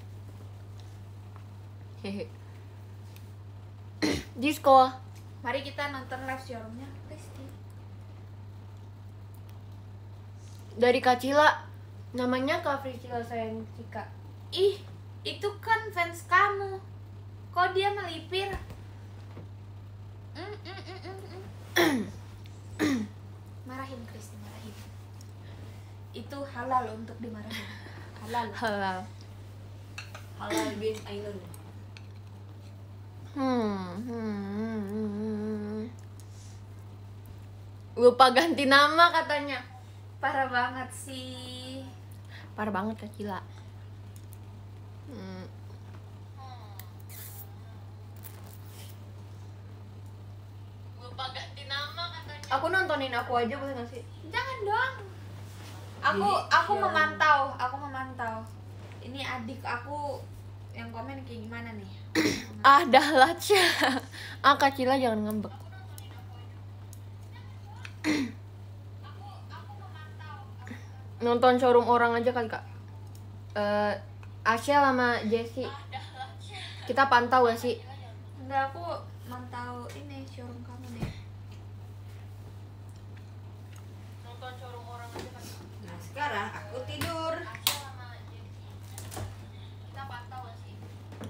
Hehe. Disco. Mari kita nonton live showroomnya Kristi. Dari Kak Cila. Namanya Kak Priscila sayang Cika. Ih, itu kan fans kamu. Kok dia melipir? Mm, mm, mm, mm, mm. Marahin Kristi, marahin. Itu halal untuk dimarahin. Halal. Halal. Halal bin Ainun. Hmm, hmm, hmm, hmm. Lupa ganti nama katanya. Parah banget sih. Parah banget Kak Cila. Hmm. Lupa ganti nama katanya. Aku nontonin aku aja boleh gak sih? Jangan dong. Aku Ih, aku iya. memantau, aku memantau. Ini adik aku yang komen kayak gimana nih? Ah dahlah Cia. Ah Kak Cila jangan ngambek. Nonton showroom orang aja kali Kak. eh Ashel sama Jessie. Kita pantau gak sih? Enggak, aku mantau ini showroom kamu deh. Nonton showroom orang aja kan. Nah sekarang aku tidur. Kita pantau gak sih?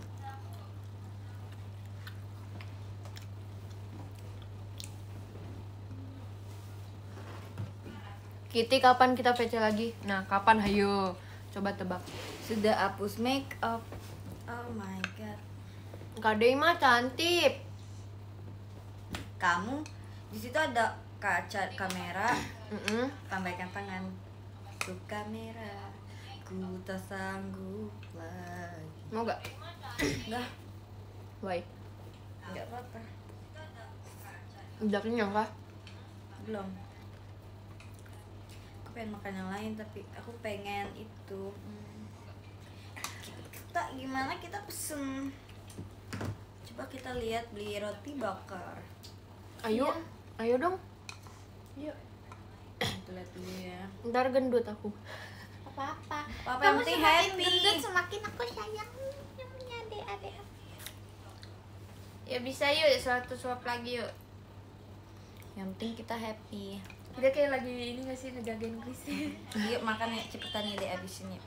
Kitty, kapan kita V C lagi? Nah, kapan? Hayo, coba tebak. Sudah hapus make up. Oh my god. Kak Dey mah cantik. Kamu di situ ada kaca kamera. Mm-mm. Tambahkan tangan. Ku kamera. Ku tak sanggup lagi. Mau gak? Enggak, Why? enggak apa-apa. Udah kenyang kah? Belum. Aku pengen makan yang lain tapi aku pengen itu. Hmm. Kita gimana kita pesen? Coba kita lihat beli roti bakar. Ayo, ayo dong. Yuk. Kita lihat dulu ya. Ntar gendut aku. Apa-apa. Apa yang penting happy. gendut semakin aku sayang punya adik-adik. Ya bisa yuk, satu suap lagi yuk. Yang penting kita happy. Kita kayak lagi ini gak sih ngejagain Christy. Yuk makan ya, cepetan ya deh abisin ya.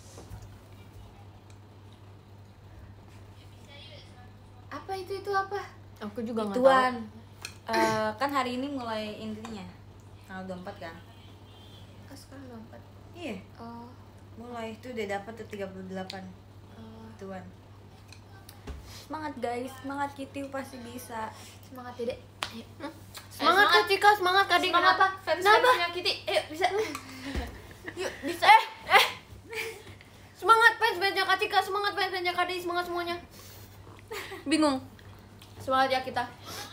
Apa itu itu apa? Aku juga nggak Tuan. tahu. Eh, kan hari ini mulai intinya tanggal dua puluh empat kan? Oh, sekarang lompat. Iya, Oh, mulai itu udah dapat tuh tiga puluh delapan oh. tuan. Semangat guys, semangat Kitty pasti bisa. Semangat ya, Dek. Ayo. Semangat semangat. Kak Cika, semangat Kak Dik. Semangat Kenapa? fans-fansnya Kitty. Ayo, bisa. Yuk, bisa. Eh, eh. Semangat fans-fansnya Kak Cika, semangat fans-fansnya Kak Dik, semangat semuanya. Bingung. Semangat ya kita.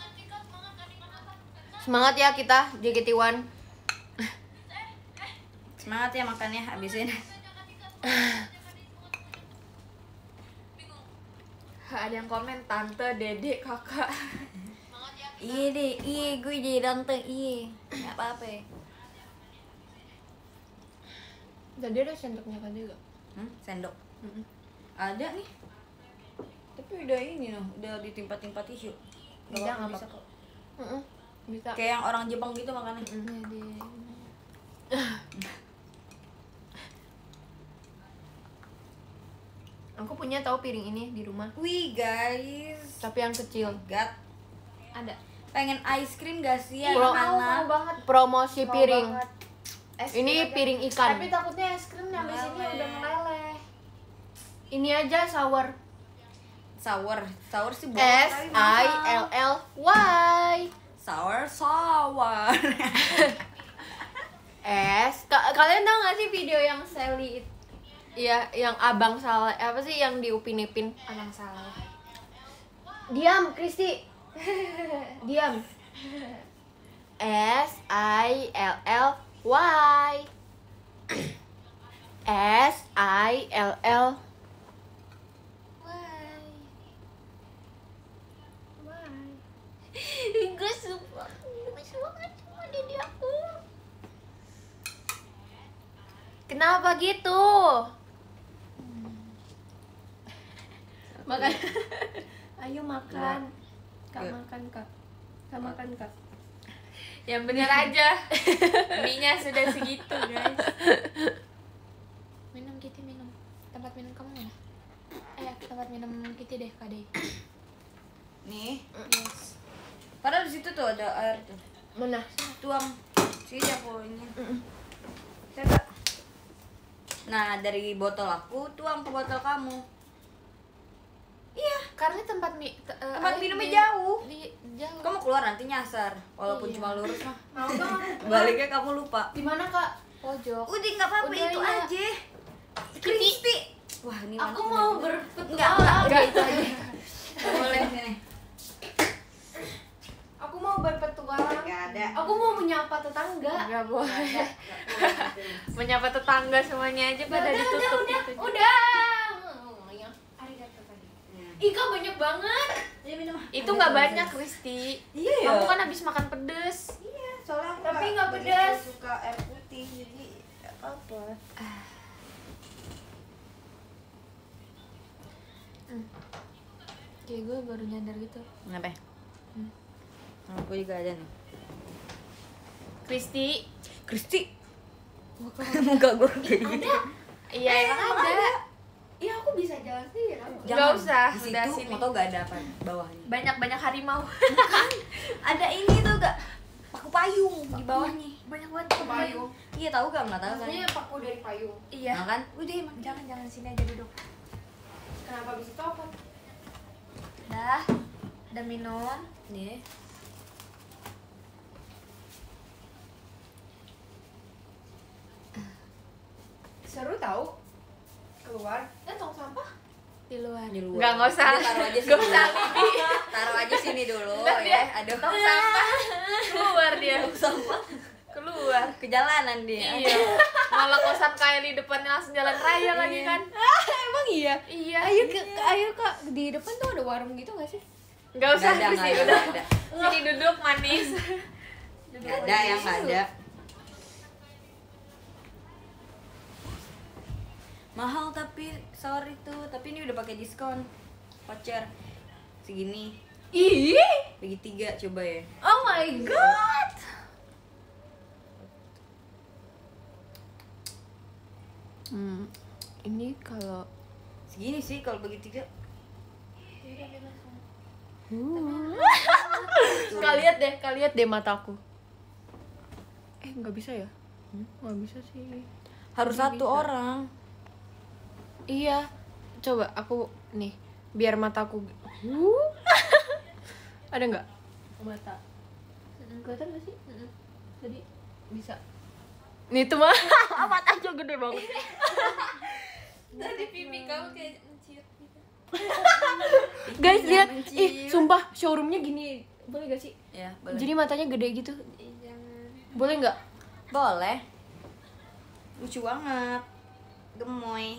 Semangat ya kita, J K T satu. Semangat ya makannya, habisin. Ada yang komen tante, dedek, kakak. Iya deh, iya gue jadi tante, iya. Gak apa-apa ya. Tadi ada sendoknya Kak Dik gak? Hmm, sendok. Mm-mm. Ada nih. Tapi udah ini loh, udah ditimpa-timpa tisu. Gak Udah, apa-apa nggak bisa kok. Mm-mm. Bisa. Kayak yang orang Jepang gitu makannya. Dedek. Aku punya tahu piring ini di rumah, Wih guys, tapi yang kecil. God, Ada. pengen ice cream gak sih Iya, mau, anak-anak? banget. Promosi Mau piring. banget. Es Ini krim aja. piring ikan. Tapi takutnya es krim nyampe sini Meleleh. udah meleleh. Ini aja sour. Sour, sour sih boleh S tapi I mahal. L L Y. Sour, sour. S. Ka- kalian tahu nggak sih video yang Sally it- Iya, yang abang salah apa sih yang diupin-ipin? Anang salah. Diam, Kristi. Diam. S I L L Y. S I L L. Why? Why? Gue suka, gue suka sama dede aku. Kenapa gitu? Makan. Ayo makan. Kak Good. makan kak. Kak makan kak. Yang bener aja. Mie-nya sudah segitu guys. Minum Kitty minum. Tempat minum kamu mana? Eh tempat minum Kitty deh Kak Dey. Nih, Yes. padahal di situ tuh ada air tuh. Mana? Tuang. Sini aku ini. Coba. Nah, dari botol aku tuang ke botol kamu. Iya, Karena tempat mi te- eh, tempat air minumnya di- jauh. Di jauh. Kamu keluar nanti nyasar, walaupun Iya. cuma lurus mah. Mau dong. Baliknya kamu lupa. Di mana, Kak? Pojok. Udah nggak apa-apa Udah, itu ya. aja. Crispy. Wah, ini Aku mantap mau nih. berpetualang. Enggak, enggak, udah Enggak. itu aja. Nggak boleh sini. Aku mau berpetualang. Enggak ada. Aku mau menyapa tetangga. Enggak boleh. Nggak boleh. Menyapa tetangga semuanya aja pada udah, ditutup udah, gitu. udah, udah. Yang arigato tadi. Ika banyak banget. Ini minum. Itu nggak banyak Kristi. Iya ya. Kamu kan habis makan pedes. Iya, soalnya aku Tapi nggak begitu pedas. suka air putih, jadi nggak apa-apa. Kayak gue baru nyadar gitu. Kenapa? Hmm. Aku juga ada nih. Kristi. Kristi. Muka gue kayak gitu. Iya emang ada. Iya aku bisa jalan sendiri. Nggak usah, Di udah situ sini. mau tau gak ada apa bawahnya? Banyak-banyak harimau. Ada ini tuh gak? Paku payung di bawahnya. Banyak banget paku payung. Iya tahu gak? Nggak tahu kan? Maksudnya paku dari payung. Iya. Nah, kan? Udah emang jangan jangan sini aja duduk. Kenapa bisa copot? Dah. Udah minum. Nih. Seru tahu. Keluar, eh tong sampah Di luar. Di luar. Nggak nggak usah. Udah, taruh aja sini. Nggak usah Lidi. Taruh aja sini dulu Ntar dia ya. Aduh. tong sampah. Keluar dia. Tong sampah. Keluar. Ke jalanan dia. Iya. Malah kosan Kylie depannya langsung jalan raya lagi kan. Emang iya? Iya. Ayo ke, ayo kak, di depan tuh ada warung gitu gak sih? Nggak usah Nggak ada, Kristi, nggak ada, udah. nggak ada. Sini duduk manis. Duduk Gak ada yang nggak ada. Mahal tapi sorry tuh, tapi ini udah pakai diskon voucher segini. Ih, Bagi tiga coba ya. oh my god. Hmm, ini kalau Segini sih kalau bagi tiga. kalian lihat deh, kalian lihat deh mataku. Eh nggak bisa ya? Nggak bisa sih. Harus Nggak satu bisa. orang. Iya, coba aku nih biar mataku. Huh. Ada nggak mata? Kelihatan nggak sih? Tadi bisa. Nih tuh mah mata aja gede banget. Tadi pipi kamu kayak menciut gitu. Guys Pipinya lihat, mencium. ih sumpah showroomnya gini, boleh gak sih? Ya, boleh. Jadi matanya gede gitu, Jangan. boleh nggak? boleh. Lucu banget. Gemoy.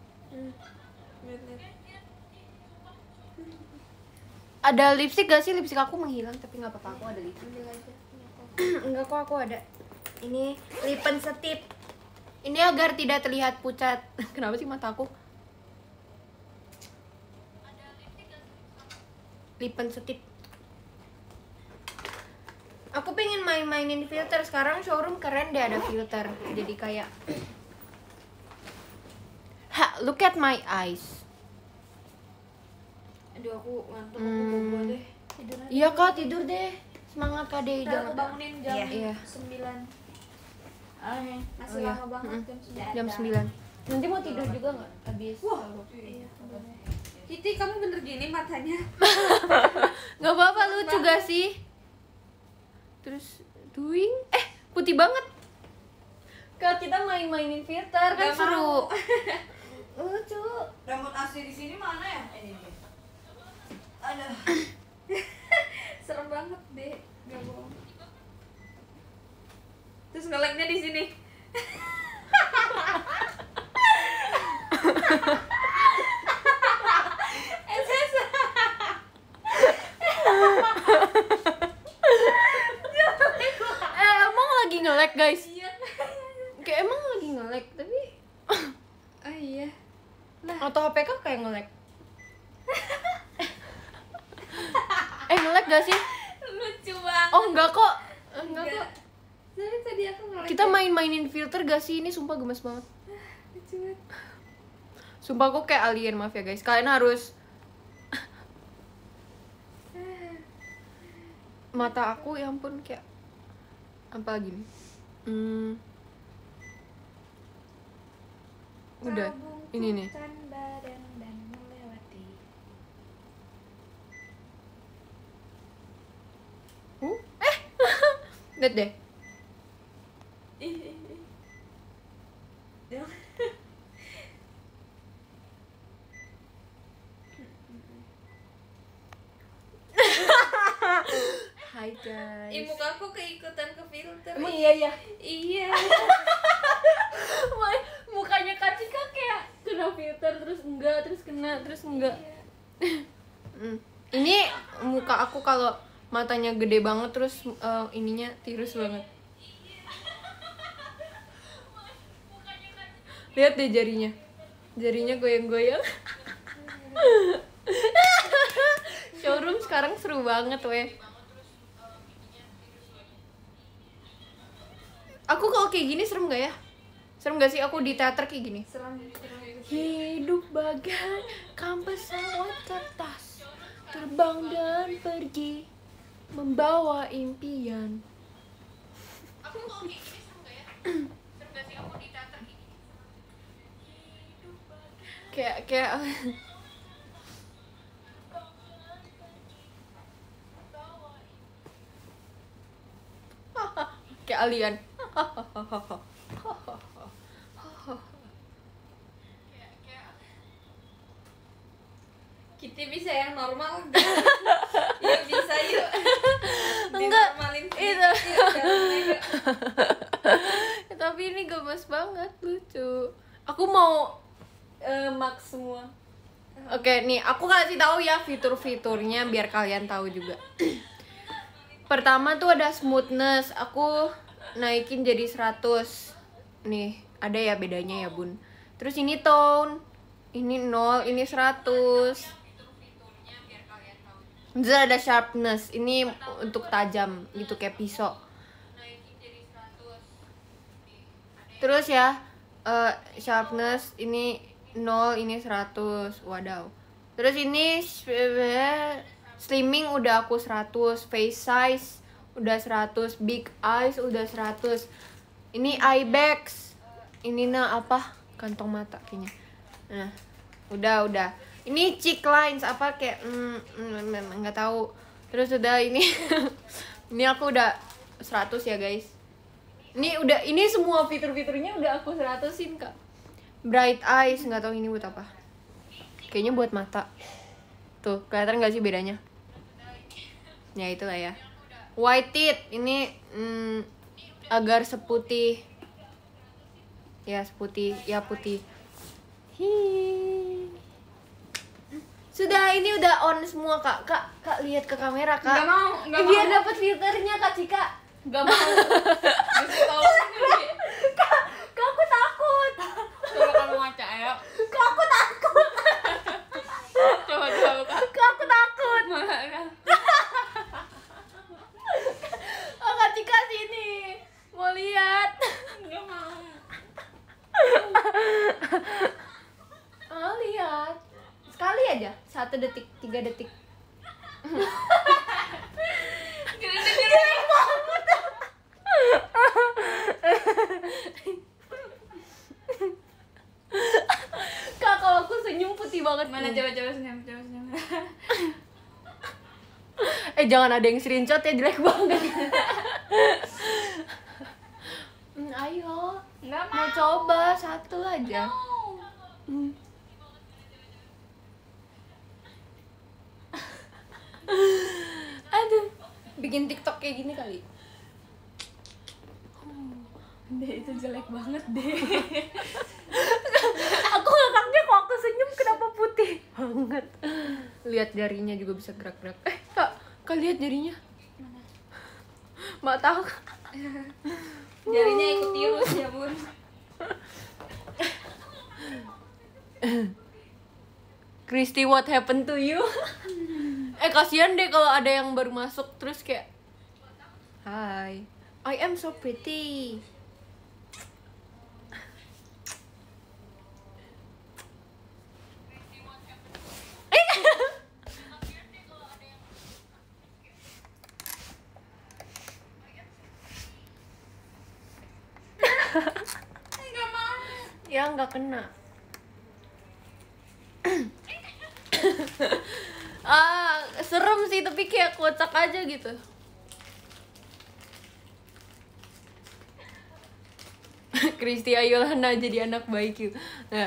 Ada lipstick gak sih? Lipstick aku menghilang tapi nggak apa-apa, aku ada lipstick. Enggak kok, aku ada. Ini lipen setip. Ini agar tidak terlihat pucat. Kenapa sih mataku? Lipen setip. Aku pengen main-mainin filter. Sekarang showroom keren deh ada filter. Jadi kayak ha, look at my eyes. Aduh aku ngantuk, aku Hmm. bobo deh. Tidur aja. Iya kak, tidur deh. Semangat kak deh. Ntar aku Jangan- bangunin jam Iya. sembilan. Oke. Masih Oh, iya. lama banget Mm-mm. jam sembilan. Jam sembilan. Nanti mau tidur juga nggak? Habis showroom. Iya. boleh. Titi kamu bener gini matanya. Nggak apa-apa, lucu gak sih? Terus doing eh putih banget. Kak kita main-mainin filter kan Nggak seru. mau. Lucu. Remote A C di sini mana ya? Ini dia. Aduh. Serem banget deh. Gak bohong. Terus ngeleknya di sini. Eh emang lagi nge-lag guys. Iya. Kayak emang lagi nge-lag tapi Oh iya. atau H P kak kayak nge-lag. Eh nge-lag gak sih? Lucu banget. Oh enggak kok. Enggak kok. Jadi tadi aku ngelek. Kita main-mainin filter gak sih? Ini sumpah gemes banget. Lucu banget. Sumpah aku kayak alien, maaf ya guys. Kalian harus mata aku ya ampun kayak apa lagi nih? Hmm. Udah. Ini nih. Tabungkan badan dan melewati. Uh? Eh. Lihat deh. Ih, ih, ih. Dia- Hai guys. Ih, muka aku keikutan ke filter. Emang iya ya. Iya. Wah, mukanya Kak Cika kayak kena filter terus enggak, terus kena, terus enggak. Hmm. Ini muka aku kalau matanya gede banget terus eh, ininya tirus banget. Lihat deh jarinya. Jarinya goyang-goyang. banget weh. Aku kalau kayak gini serem gak ya? Serem gak sih aku di teater kayak gini? Serem, serem itu. Hidup bagai kampas pesawat kertas, terbang dan pergi, membawa impian. Aku kalau kayak gini serem gak ya? Serem gak sih aku di teater kayak gini? Kayak, kayak kayak alien. Kita bisa yang normal enggak? Yuk bisa yuk. Enggak, Dinormalin itu. sedikit, yuk, jangan mega. Tapi ini gemes banget, lucu. Aku mau eh, max semua. Oke, nih aku kasih tahu ya fitur-fiturnya biar kalian tahu juga. Pertama tuh ada smoothness, aku naikin jadi seratus. Nih, ada ya bedanya ya, Bun. Terus ini tone, ini nol, ini seratus. Terus ada sharpness, ini untuk tajam gitu kayak pisau. Terus ya, uh, sharpness ini nol, ini seratus. Wadaw. Terus ini slimming udah aku seratus, face size udah seratus, big eyes udah seratus. Ini eye bags. Ini nah apa? Kantong mata kayaknya. Nah, udah udah. Ini cheek lines apa kayak mm, mm, nggak tahu. Terus udah ini ini aku udah seratus ya guys. Ini udah ini semua fitur-fiturnya udah aku seratusin kak. Bright eyes nggak tahu ini buat apa. Kayaknya buat mata. Tuh kelihatan nggak sih bedanya? Ya itulah ya. White teeth ini mm, agar seputih. Ya seputih ya putih. Hi. Sudah, ini udah on semua kak. Kak, kak lihat ke kamera kak. Nggak mau, nggak Eh, biar mau. dapat filternya kak Cika. Gak mau. Mesti tahu sendiri. Kak, kak aku takut. Coba kamu ngaca ayo. Kak aku takut. Coba coba kak. Kak aku takut. Mana? Oh kak Cika sini. Mau lihat. Gak mau. Oh lihat. Sekali aja, satu detik, tiga detik. Jelek banget. Kak, kalau aku senyum putih banget. Mana coba coba senyum coba senyum. Eh jangan ada yang screenshot ya, jelek banget. Hmm, ayo, Nggak mau coba satu aja. Hmm. Aduh, bikin TikTok kayak gini kali. Deh itu jelek banget deh. Aku ngakaknya kok aku senyum kenapa putih banget. Lihat jarinya juga bisa gerak-gerak. Eh kak, kak lihat jarinya. Mana? Mak tahu. Jarinya ikut tirus ya bun. Christy, what happened to you? Eh kasihan deh kalau ada yang baru masuk terus kayak, Hi, I am so pretty. Nggak mau. Ya nggak kena. Ah, serem sih tapi kayak kocak aja gitu. Kristi Ayolana jadi anak baik yuk.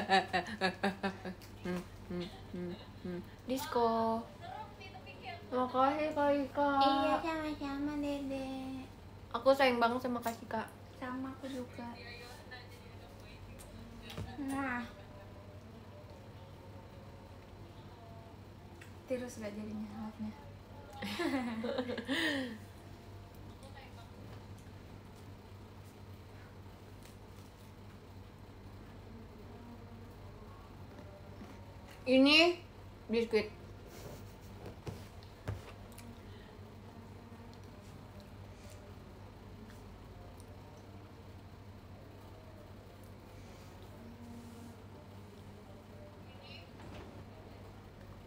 Disco. Makasih Kak Ika. Iya sama-sama dede. Aku sayang banget sama Kak Ika. Sama aku juga. Nah. Tirus gak jadinya alatnya. Ini biskuit.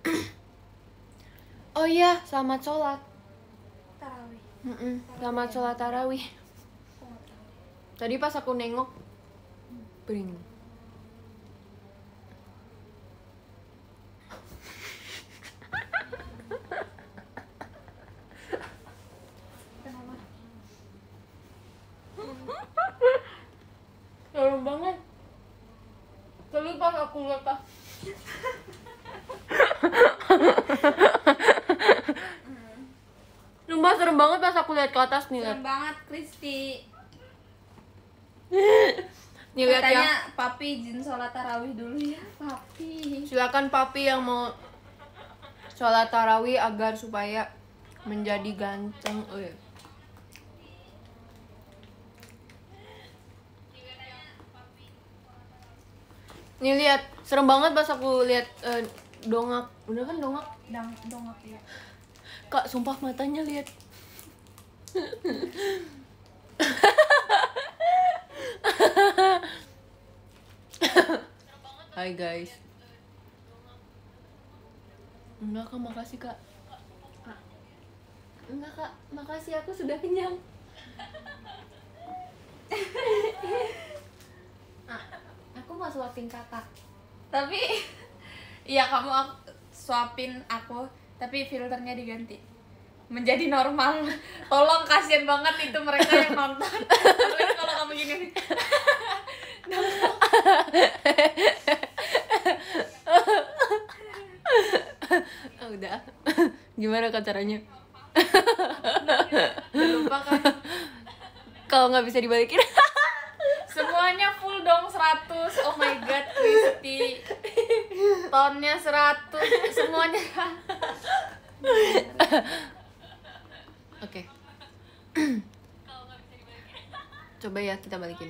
Oh iya, selamat sholat. Tarawih. Mm-mm, selamat sholat tarawih. Tadi pas aku nengok, bring. Kenapa? Serem banget. Tadi pas aku lihat pas. Sumpah serem banget pas aku lihat ke atas nih, lihat. Serem banget Kristi. Nih lihat ya. Katanya papi izin sholat tarawih dulu ya, papi. Silakan papi yang mau sholat tarawih agar supaya menjadi ganteng. Oh iya. Nih lihat, serem banget pas aku lihat eh, dongak. Bener kan dongak? Dang dongak ya. Kak, sumpah matanya lihat. Hai guys. Enggak kak, makasih kak. Enggak kak, makasih, aku sudah kenyang. Ah, aku mau suapin kakak. Tapi iya kamu ak- suapin aku, tapi filternya diganti menjadi normal. Tolong, kasihan banget itu mereka yang nonton. Apalagi kalau kamu gini. Oh, udah. Gimana kak caranya? Udah lupa kan? Kalau nggak bisa dibalikin. Semuanya full dong seratus. Oh my god, Kristi. Tonnya seratus, semuanya. Oke. Coba ya kita balikin.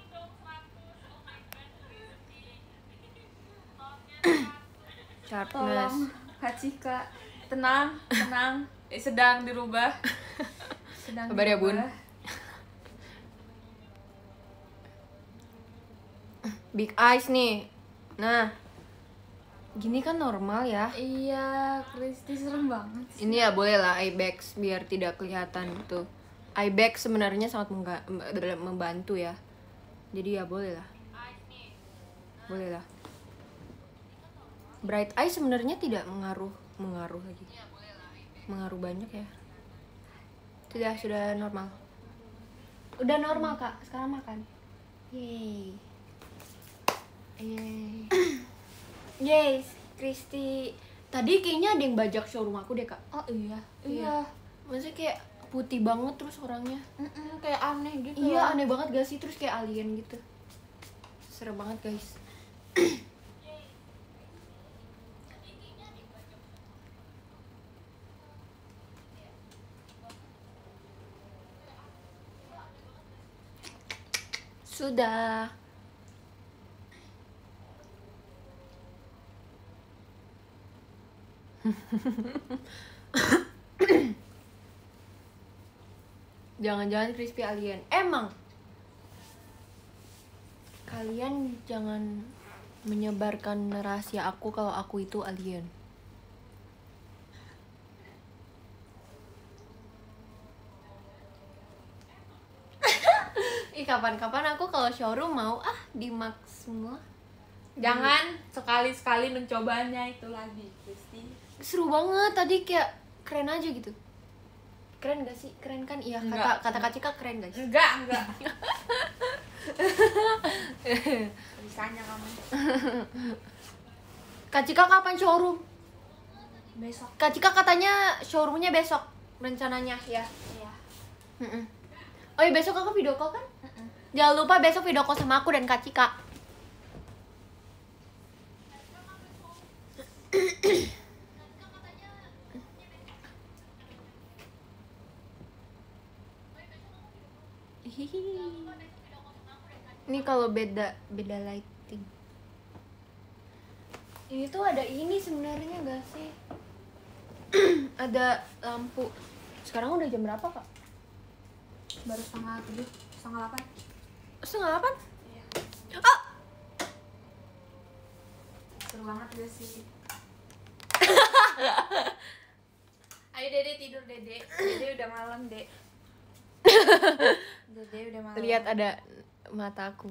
Sharpness. Tolong Kak Cika, tenang, tenang. Eh, sedang dirubah. Sedang Kabar ya, Bun. dirubah. Big eyes nih. Nah, gini kan normal ya. Iya, Kristi serem banget sih. Ini ya boleh lah eye bags biar tidak kelihatan gitu. Eye bag sebenarnya sangat mengga- mem- membantu ya. Jadi ya boleh lah. Boleh lah. Bright eye sebenarnya tidak mengaruh mengaruh lagi. Mengaruh banyak ya. Sudah sudah normal. Udah normal kak. Sekarang makan. Yeay. Yeay. Yes, Kristi. Tadi kayaknya ada yang bajak showroom aku deh kak. Oh iya, Iya. Maksudnya kayak putih banget terus orangnya. Mm-mm, kayak aneh gitu. Iya, aneh banget gak sih? Terus kayak alien gitu. Serem banget guys. Sudah. Jangan-jangan crispy alien. Emang kalian jangan menyebarkan rahasia aku kalau aku itu alien. Ih, kapan-kapan aku kalau showroom mau ah di Max semua. Jangan sekali-sekali mencobanya itu lagi, Kristi. Seru banget tadi, kayak keren aja gitu. Keren gak sih? Keren kan? Iya, kata Enggak. kata Kak Cika keren guys. Enggak, enggak. Bisanya kamu. Kak Cika kapan showroom? Besok. Kak Cika katanya showroomnya besok rencananya ya. Iya. Mm-mm. Oh iya, besok aku video call kan? Mm-mm. Jangan lupa besok video call sama aku dan Kak Cika. Ini kalau beda beda lighting. Ini tuh ada ini sebenarnya gak sih? Ada lampu. Sekarang udah jam berapa kak? Baru setengah tujuh, setengah delapan. Setengah delapan? Iya. Ah! Seru banget gak sih? Dede tidur, Dede. Dede udah malam, Dek. Dede udah malam. Lihat ada mataku.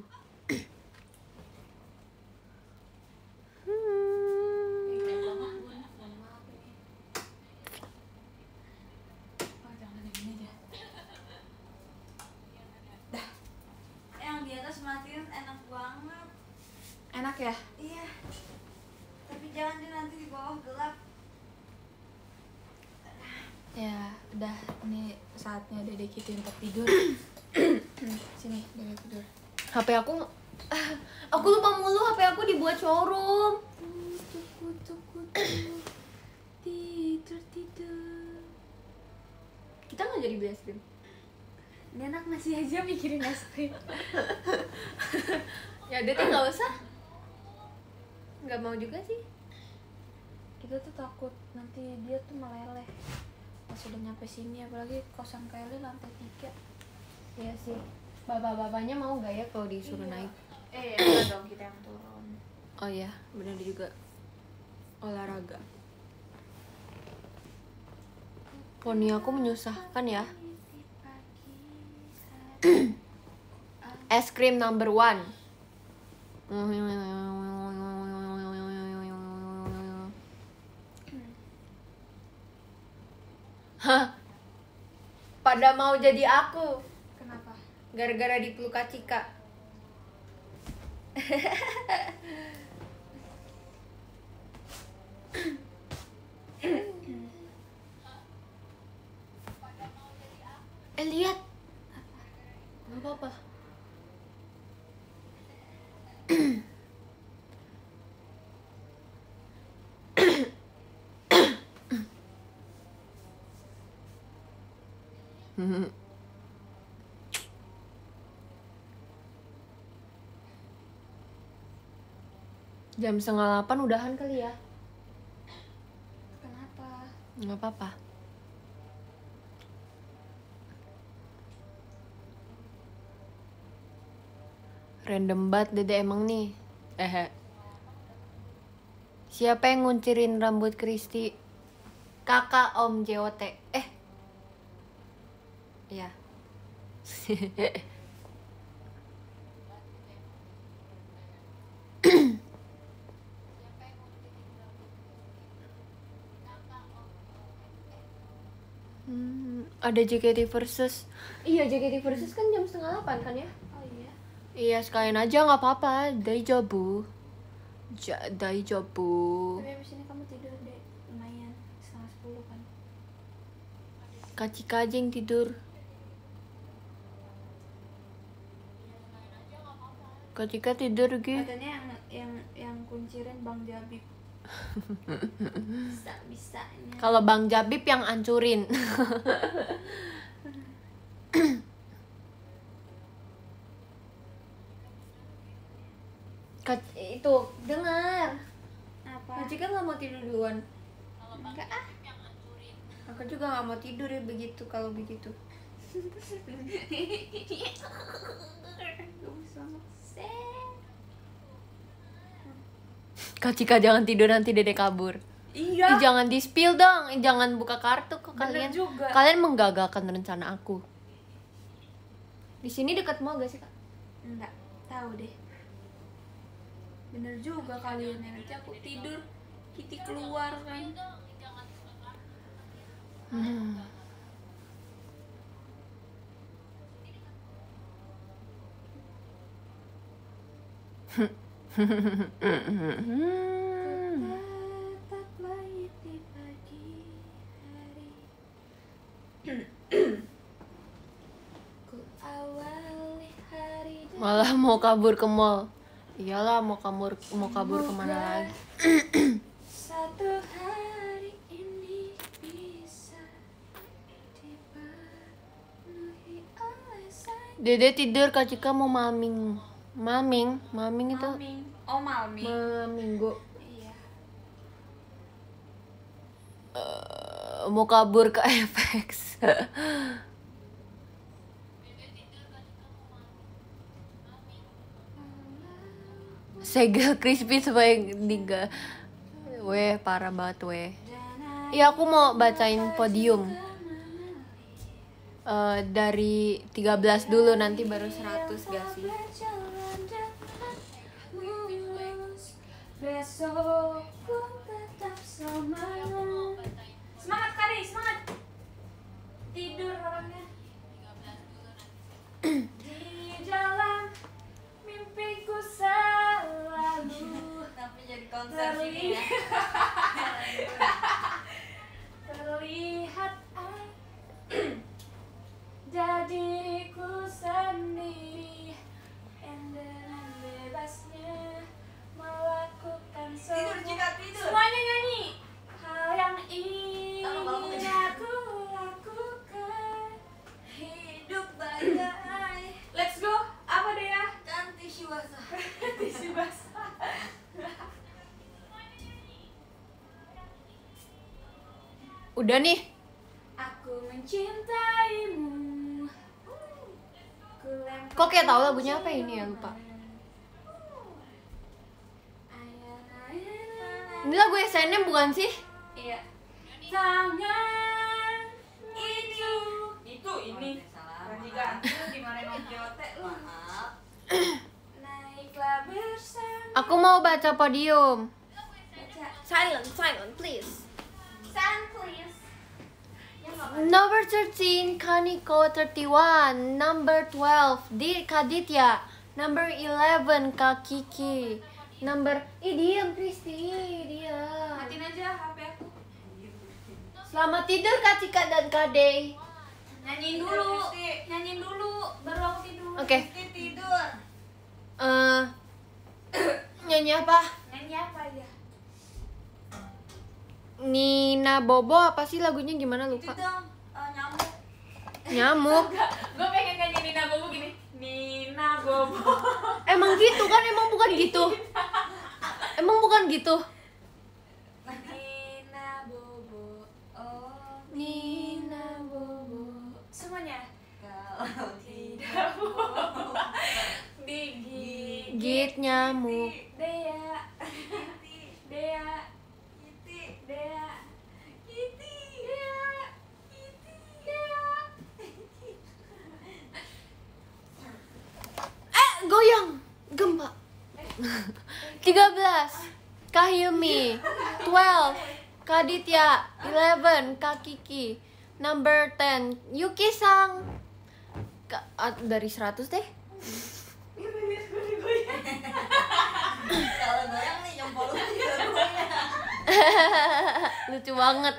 Oh, jangan yang ini aja. Yang di atas matiin enak banget. Enak ya? Iya. Tapi jangan deh nanti di bawah gelap. Ya, udah ini saatnya Dede Kitty untuk tidur. Sini, Dede tidur. H P aku aku lupa mulu H P aku dibuat showroom. Kutu kutu kutu. Tidur tidur. Kita nggak jadi beli es krim. Ini anak masih aja mikirin es krim. Ya udah deh nggak usah. Nggak mau juga sih. Kita tuh takut nanti dia tuh meleleh pas udah nyampe sini, apalagi kosan Kylie lantai tiga. Iya sih. Bapak-bapaknya mau nggak ya kalau disuruh naik? Eh, enggak dong, kita yang turun. Oh iya, benar juga. Olahraga. Poni aku menyusahkan ya. Es krim number one. Hah? Pada mau jadi aku Kenapa? gara-gara dipeluk Kak Cika. Eh lihat. Gak apa-apa. Jam setengah delapan udahan kali ya. Kenapa? Nggak apa-apa. Random banget Dede emang nih. Eh. Siapa yang nguncirin rambut Kristi? Kakak Om J O T. Eh. Iya. Hmm, ada J K T versus. Iya, J K T versus kan jam setengah delapan kan ya? Oh iya. Iya, sekalian aja nggak apa-apa. Daijobu. Ja, daijobu. Tapi abis ini kamu tidur deh, lumayan setengah sepuluh kan. Kak Cika aja yang tidur. Kak Cika tidur gitu. Katanya yang yang yang kuncirin Bang Jabib. Bisa bisanya. Kalau Bang Jabib yang ancurin. Kak, itu dengar. Apa? Kak Cika nggak mau tidur duluan. Enggak ah. Aku juga nggak mau tidur ya begitu kalau begitu. Kak Cika jangan tidur nanti Dede kabur. Iya. Ih, jangan di spill dong, Ih, jangan buka kartu ke Bener kalian. juga. Kalian menggagalkan rencana aku. Di sini dekat mall gak sih kak? Enggak tahu deh. Bener juga kalian ya, nanti aku tidur, Kitty keluar kan. Hmm. Tetaplah di pagi hari. Ku awali hari dengan Malah mau kabur ke mall. Iyalah mau kabur mau kabur kemana lagi? satu hari ini bisa dipenuhi oleh sayang. Dede tidur, Kak Cika mau malming. Malming, malming itu Malming. Oh Malming. malam minggu. Iya. Eh, mau kabur ke F X. Segel crispy supaya diga. Weh, parah banget weh. Dan Iya, aku mau bacain podium. Eh, dari tiga belas dulu, nanti baru seratus gak sih? Besok pun tetap semangat. Semangat Kari, semangat. Tidur orangnya. Di dalam mimpiku selalu Tapi jadi konser sini ya. terlihat jadiku sendiri, dengan bebasnya melakukan Tidur jika tidur. semuanya nyanyi hal yang Kalau malam ingin kerja. aku lakukan. Hidup bagai Let's go. Apa deh ya? kan tisu basah. Tisu basah. Udah nih. Aku mencintaimu. Ku lempar Kok kayak tahu lagunya apa ini ya, lupa. Ini lagu S N M bukan sih? Iya. Tangan itu. Itu ini. Salah. Rajikan. Lu dimarahin Om Jote lu. Maaf. Naiklah bersama. Aku mau baca podium. Baca. Silent, silent, please. Sound please. Ya nggak apa. Number thirteen, Kaniko thirty-one. Number twelve, Di Kaditya. Number eleven, Kak Kiki. Number... Ih, diam, Kristi. Diam. Matiin aja H P aku. Selamat tidur, Kak Cika dan Kak Dey. Nyanyiin dulu. Nyanyiin dulu baru aku tidur. Oke. Kita tidur. Eh, nyanyi apa? Nyanyi apa ya? Nina Bobo apa sih lagunya, gimana Itu lupa? dong eh, nyamuk. Nyamuk. Gue pengen nyanyi Nina Bobo gini. Nina Bobo. Emang gitu kan? Emang bukan gitu. Emang bukan gitu. Nina Bobo. Oh, Nina Bobo. Semuanya. Kalau tidak Tidak Bobo. Digigit. Git nyamuk. Dea. Dea. Kiti. Dea. Kiti. Dea. Dea. Eh, goyang. Gempa. tiga belas, Kahyumi. twelve, Kaditya. eleven, Kak Kiki. Number ten, Yuki Sang. Ka ah, dari seratus deh. Kalau goyang nih jempol lu juga goyang. Lucu banget.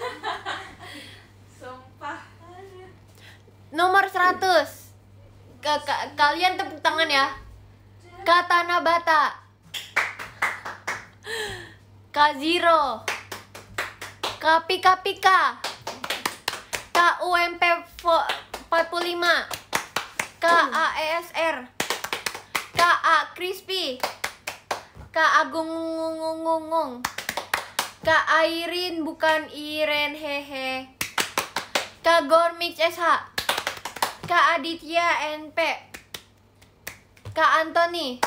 Sumpah. Nomor seratus. Ka ka kalian tepuk tangan ya. Katana Bata. Kak Zero. Kak Pika Pika. Kak U M P empat puluh lima. Kak A E S R. Kak A Crispy. Kak Agung ngung ngung ngung. Kak Airin bukan Iren hehe. Kak Gormix S H. Kak Aditya N P. Kak Anthony.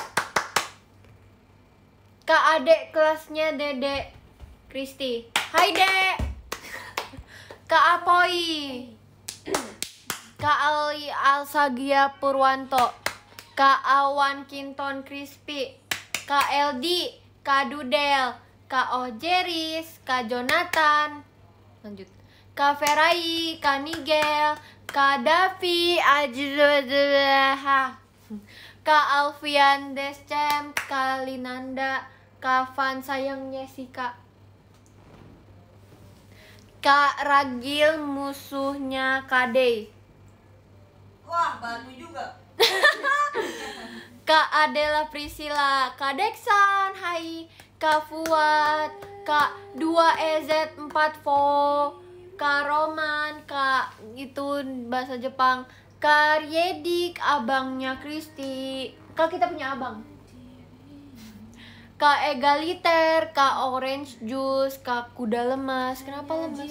Kak adek kelasnya Dede Kristi. Hai Dek. Kak Apoi. Kak Ali Alsagia Purwanto. Kak Awan Kinton Crispy. Kak Eldi. Kak Dudel. Kak Ojeris. Kak Jonathan. Lanjut. Kak Ferai. Kak Nigel. Kak Davi. Ajrudha. Kak Alfian Descem. Kak Linanda. Kak Van sayang Jessica. Kak Ragil musuhnya Kak Dey. Wah, batu juga. Kak Adela Priscilla. Kak Deksan. Hai. Kak Fuad. Kak dua E Z empat Vo. Kak Roman. Kak itu bahasa Jepang. Kak Riedik. Abangnya Kristi. Kak kita punya abang. Kak Egaliter. Kak Orange Juice. Kak Kuda Lemas. Kenapa lemas?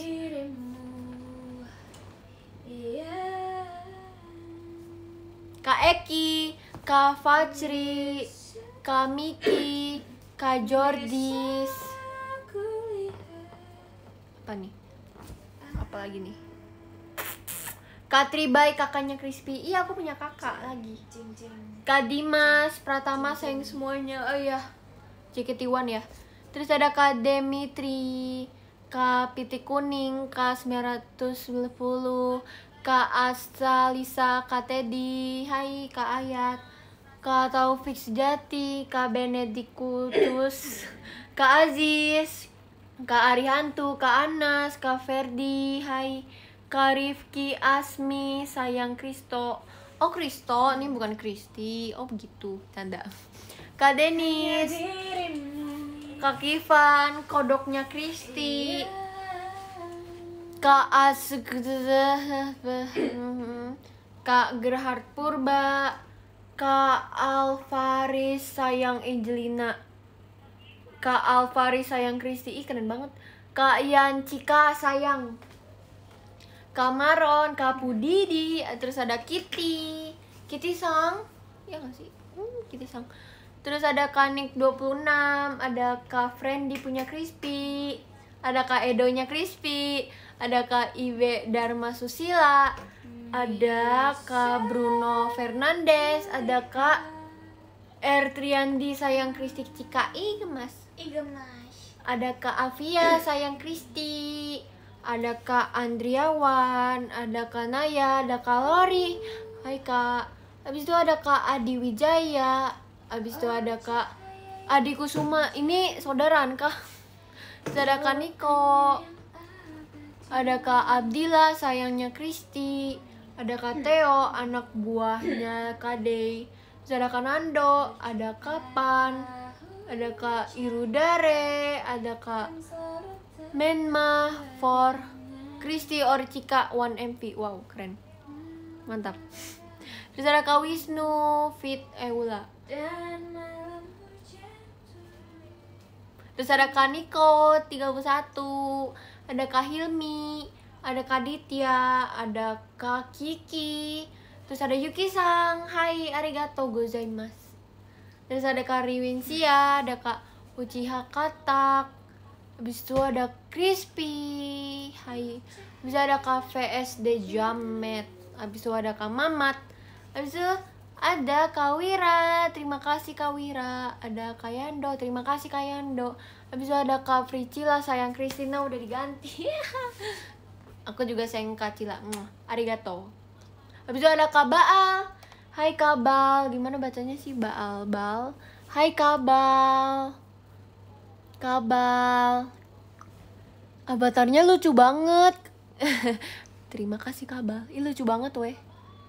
Kak Eki, Kak Fajri, Kak Miki, Kak Jordis, Apa nih? Apa lagi nih? Kak Tribai, kakaknya Crispy. Iya, aku punya kakak lagi. Kak Dimas, Pratama, sayang semuanya. Oh iya, J K T satu ya. Terus ada Kak Demitri, Kak Pitik Kuning, Kak sembilan ratus sembilan puluh, Kak Asta Lisa, Kak Teddy, hai Kak Ayat, Kak Taufik Sejati, Kak Benedictus, Kak Aziz, Kak Arihantu, Kak Anas, Kak Ferdi, hai Kak Rifki, Asmi, sayang Kristo. Oh Kristo, ini bukan Kristi. Oh begitu, tanda. Kak Denis, Kak Kifan, kodoknya Kristi, Kak As, Kak Gerhard Purba, Kak Alvaris, sayang Angelina, Kak Alvaris, sayang Kristi. Ih keren banget. Kak Ian Cika, sayang Kak Maron, Kak Pudidi, terus ada Kitty, Kitty Sang, ya nggak sih? Hmm, Kitty Sang. Terus ada Kak Nick dua puluh enam, ada Kak Friendly punya Crispy, ada Kak Edonya Crispy, ada Kak Iwe Dharma Susila, ada Kak Bruno Fernandes, ada Kak Ertriandi, sayang Kristi Cika, ih gemas. Ih gemas. Ada Kak Avia, sayang Kristi. Ada Kak Andriawan, ada Kak Naya, ada Kak Lori, hai Kak. Habis itu ada Kak Adi Wijaya, habis itu ada Kak Adi Kusuma, ini saudaraan Kak. Terus ada Kak Niko, ada Kak Abdillah, sayangnya Kristi, ada Kak Theo, anak buahnya Kak Dey. Terus ada Kak Nando, ada Kapan, ada Kak Irudare, ada Kak Menma for Kristi Orcika one M P. Wow, keren. Mantap. Terus ada Kak Wisnu, Fit Eula. Terus ada Kak Niko tiga puluh satu, ada Kak Hilmi, ada Kak Ditya, ada Kak Kiki. Terus ada Yuki Sang, hai arigato gozaimasu. Terus ada Kak Riwinsia, ada Kak Uchiha Katak. Habis itu ada Crispy, hai. Habis itu ada Kak V S D Jamet. Habis itu ada Kak Mamat. Habis itu ada Kak Wira, terima kasih Kak Wira. Ada Kak Yando, terima kasih Kak Yando. Habis itu ada Kak Fricila, sayang Kristina udah diganti. Aku juga sayang Kak Cila, arigato. Habis itu ada Kak Baal, hai Kak Baal. Gimana bacanya sih Baal? Baal, hai Kak Baal. Kabal, avatarnya lucu banget. Terima kasih Kabal, ih lucu banget weh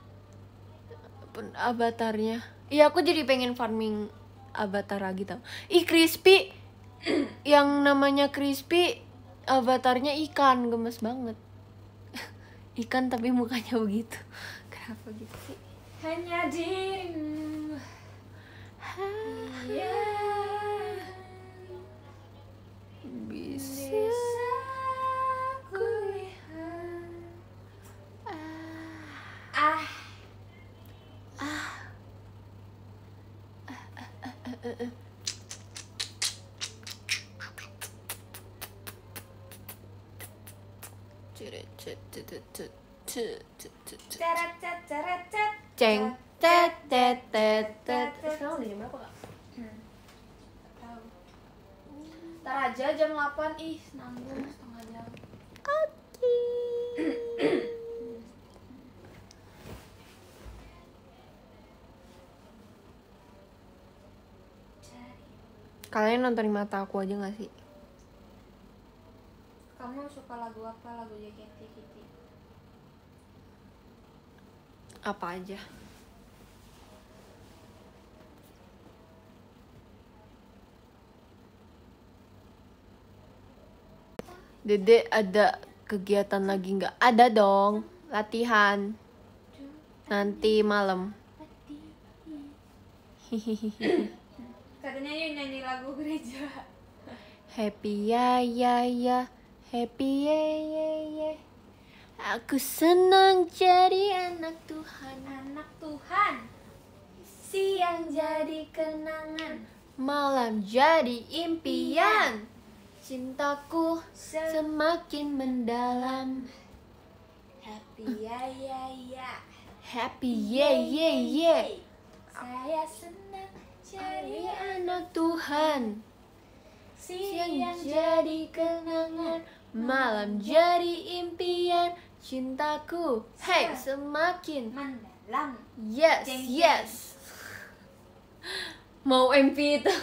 avatarnya. Iya aku jadi pengen farming avatar lagi tau. Ih Crispy, yang namanya Crispy avatarnya ikan, gemes banget. Ikan tapi mukanya begitu. Kenapa gitu sih? Hanya dirimu. Iya. Bisa ku lihat. Ah. Ah. Ah, ah, ah, ah, ah. Ceng, tet, tet, tet, tet. Sekarang udah jam berapa kak? Ntar aja jam delapan, ih nanggung setengah jam. Oke. Kalian nonton Mata Aku aja gak sih? Kamu suka lagu apa? Lagu J K T Kitty? Apa aja? Dede ada kegiatan lagi nggak? Ada dong, latihan nanti malam. Katanya yuk nyanyi lagu gereja. Happy ya ya ya, happy ya ya ya. Aku senang jadi anak Tuhan. Anak Tuhan, siang jadi kenangan, Malam jadi impian. cintaku semakin mendalam. Happy ya ya ya. Happy yeah yeah yeah. Saya senang jadi Anak Tuhan. Siang siang jadi kenangan, malam jadi impian. Cintaku, hey, semakin mendalam. yes Jeng, jeng. yes. Mau M P itu.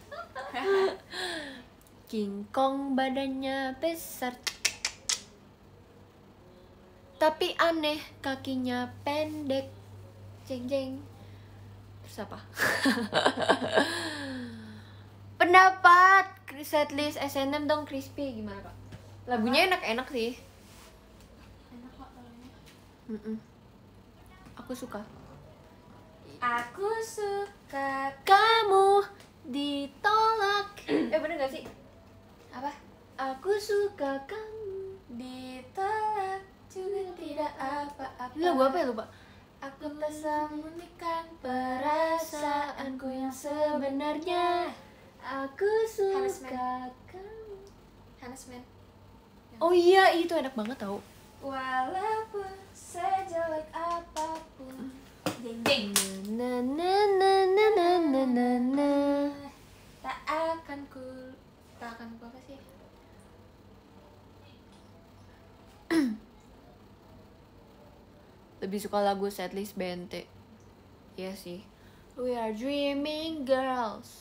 King Kong badannya besar, tapi aneh kakinya pendek. Jeng jeng. Terus apa? Pendapat setlist S N M dong Crispy gimana Kak? Lagunya enak-enak sih. Enak kok lagunya. Mm-mm. Aku suka. Aku suka Kamu ditolak. Eh bener gak sih? apa? Aku suka kamu. Ditolak juga tidak apa-apa. Ini lagu apa ya lupa? Aku tak sembunyikan Perasaanku yang sebenarnya. Aku Harassment. suka kamu. Harassment. Oh iya itu enak banget tau. Walaupun sejelek apapun. Jeng jeng. Na na na na na na na na. Tak akan ku tak akan ku apa sih? Lebih suka lagu setlist B N T. Iya sih. We are dreaming girls.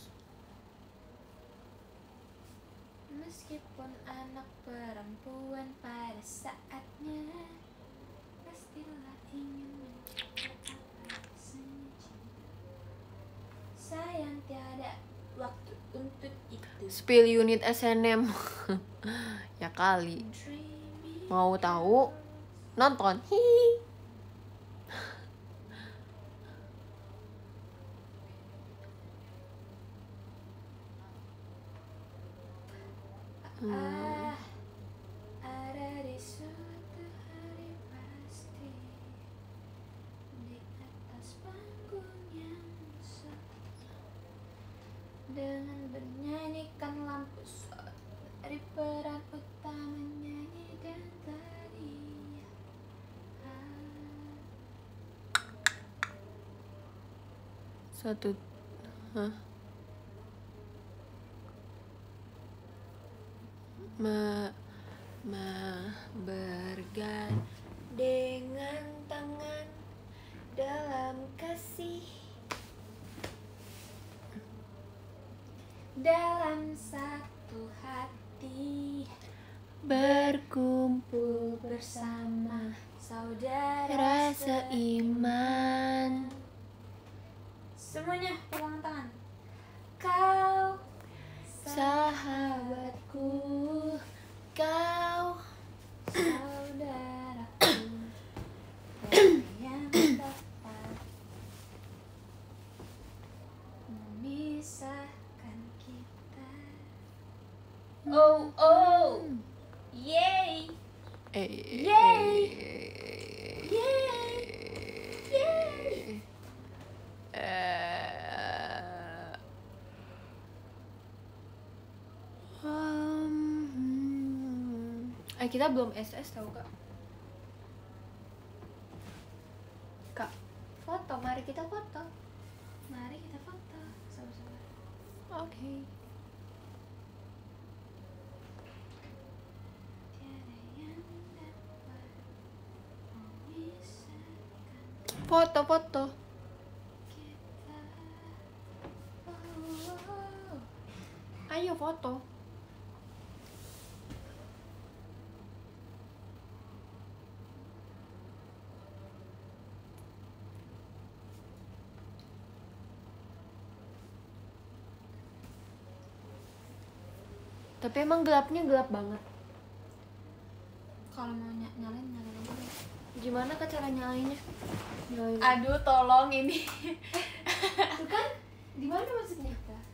Meskipun anak perempuan pada saatnya pastilah ingin mencapai apa saja. Sayang tiada waktu untuk itu. Spill unit S N M. Ya kali. Dreaming Mau tahu? Nonton. Hihi. Ah, ada di suatu hari pasti di atas panggung yang sepi dengan bernyanyikan lampu sorot dari peran utama nyanyi dan tari. Ah, Satu. Hah? Ma, ma bergandengan tangan dalam kasih. dalam satu hati Berkumpul bersama saudara rasa iman. semuanya pegang tangan. Kau Sahabatku, kau saudaraku dan yang dapat memisahkan kita. Oh oh, yay, eh, Yay! eh, yay, yay. eh, um, eh kita belum S S tau Kak. Kak, foto, mari kita foto. Mari kita foto sama-sama. Oke. Tiada yang dapat memisahkan Foto, foto. kita. Oh, oh, oh. Ayo foto. Tapi emang gelapnya gelap banget. Kalau mau ny- nyalain nyalain aja deh. Gimana Kak cara nyalainnya? Nyalain. Aduh, tolong ini. Itu kan di mana maksudnya?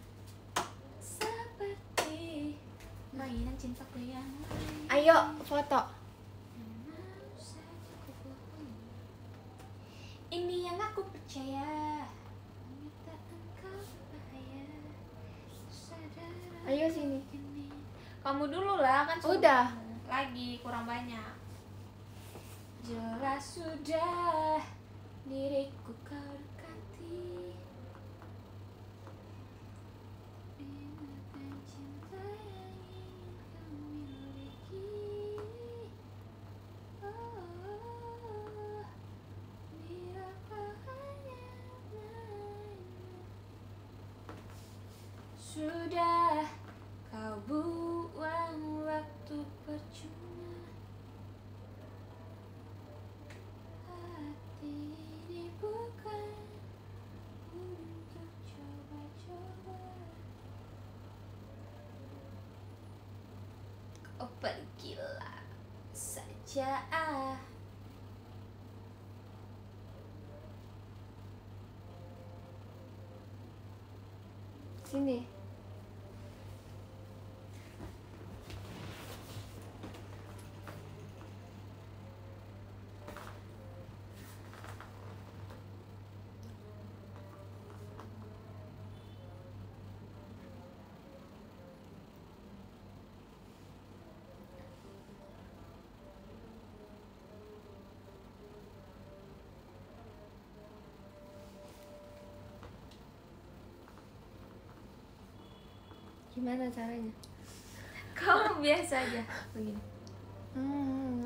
Seperti mainan cintaku yang lain. Ayo foto. Mau saja ku bohongi. Ini yang aku percaya. Meminta engkau berbahaya. Sadar Ayo sini. ini Kamu dulu lah kan suruh Udah. kamu. Lagi kurang banyak. Jelas sudah diriku kau dekati. Ingatkan cinta yang ingin kau miliki. Oh, bila kau hanya main. Sudah kau buang waktu percuma. Hati ini bukan untuk coba-coba. Kau pergilah saja. Sini. Gimana caranya? Kau biasa aja begini. Hmm.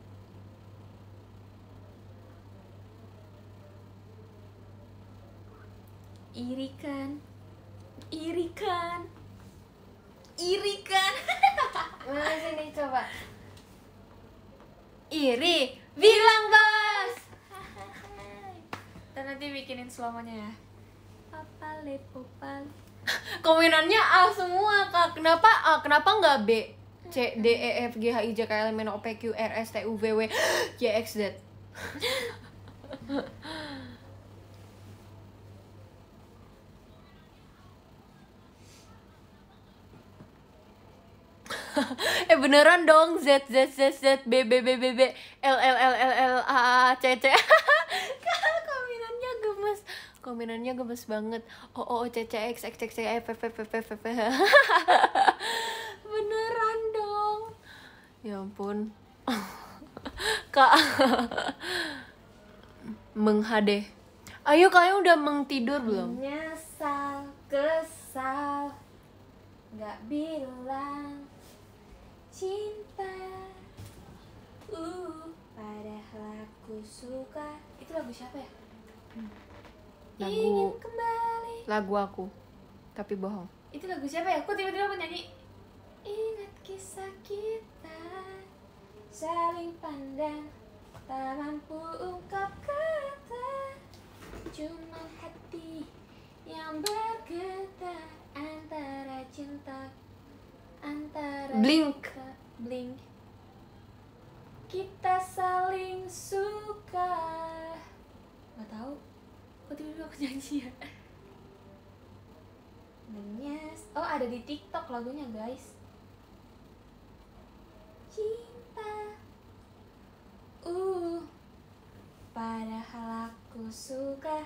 Iri kan, iri kan, iri kan. Mana sini coba. Iri, bilang bos. Dan nanti bikinin selamanya ya. Papale popale. Kombinannya A semua kak. Kenapa A? Kenapa nggak B? C, D, E, F, G, H, I, J, K, L, M, N, O, P, Q, R, S, T, U, V, W, Y, X, Z. Eh beneran dong. Z, Z, Z, Z, B, B, B, B, B, L, L, L, L, L, A, A, C, C. Kombinannya gemes. Kombinannya gemes banget. O, O, O, C, C, X, X, X, F, F, F, F, F, F. Beneran dong. Ya ampun. Kak. Menghade. Ayo kalian udah mengtidur belum? Menyesal, kesal, gak bilang cinta. Uh, padahal aku suka. Itu lagu siapa ya? Lagu Ingin kembali. lagu aku. Tapi bohong. Itu lagu siapa ya? Kok tiba-tiba aku nyanyi? Ingat kisah kita saling pandang, tak mampu ungkap kata, cuma hati yang bergetar antara cinta, antara Blink. kita, blink. Kita saling suka. Gak tahu. Kok tiba-tiba aku nyanyi ya? Menyes. Oh, ada di TikTok lagunya, guys. Cinta. Uh. Padahal aku suka.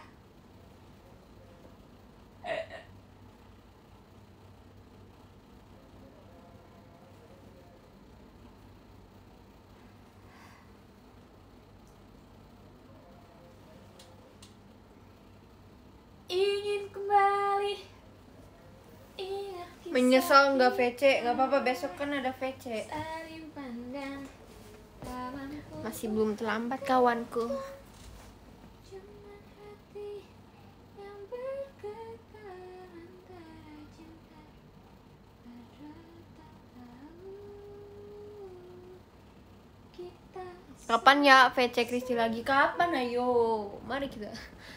Ingin kembali. Ingat kisah Menyesal nggak V C, kita. nggak apa-apa besok kan ada V C. Saling pandang, tak mampu Masih belum terlambat kawanku. cuma hati yang bergetar antara cinta, padahal tak tahu kita. Kapan ya V C Kristi lagi? Kapan ayo? Mari kita.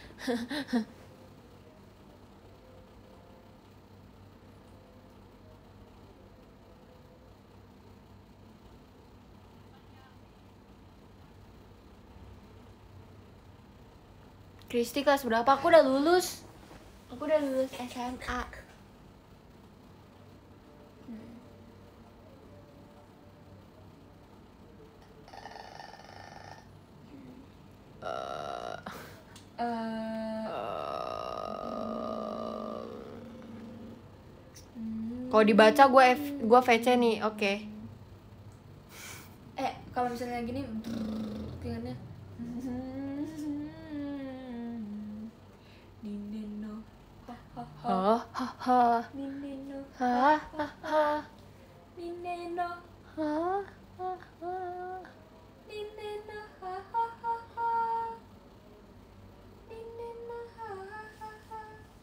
Kristi kelas berapa? Aku udah lulus. Aku udah lulus S M A. Eh, Eh, eh, hmm, Kalau dibaca gue F, gue V C nih, oke. Okay. Eh, kalau misalnya gini kayaknya Nintendo. Ha ha ha. Nintendo. Ha ha ha. Nintendo. Ha ha ha. Nintendo. Ha ha ha ha. Nintendo. Ha ha ha ha.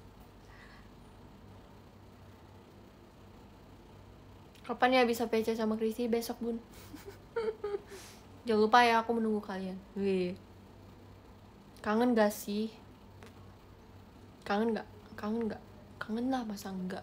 Kapan ya bisa P C sama Kristi? Besok, Bun. Jangan lupa ya, aku menunggu kalian. Wih. Kangen gak sih? Kangen gak? Kangen gak? Kangen lah, masa enggak?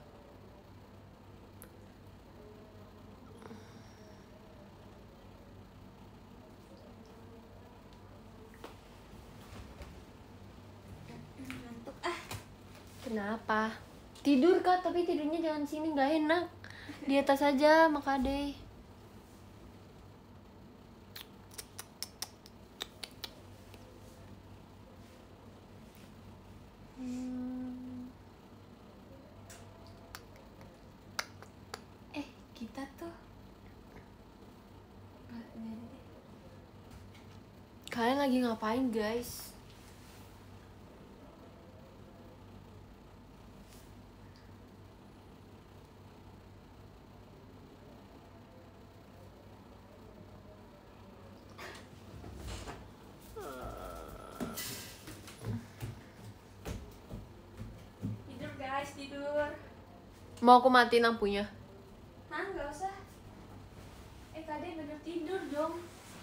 Ngantuk ah. Kenapa? Tidur Kak, tapi tidurnya jangan sini, gak enak. Di atas aja, Makade. Hmm. Eh, kita tuh nggak jadi deh. Kalian lagi ngapain, guys? Tidur guys, tidur. Mau aku matiin lampunya? Hah, nggak usah. Eh, Kade bener tidur dong.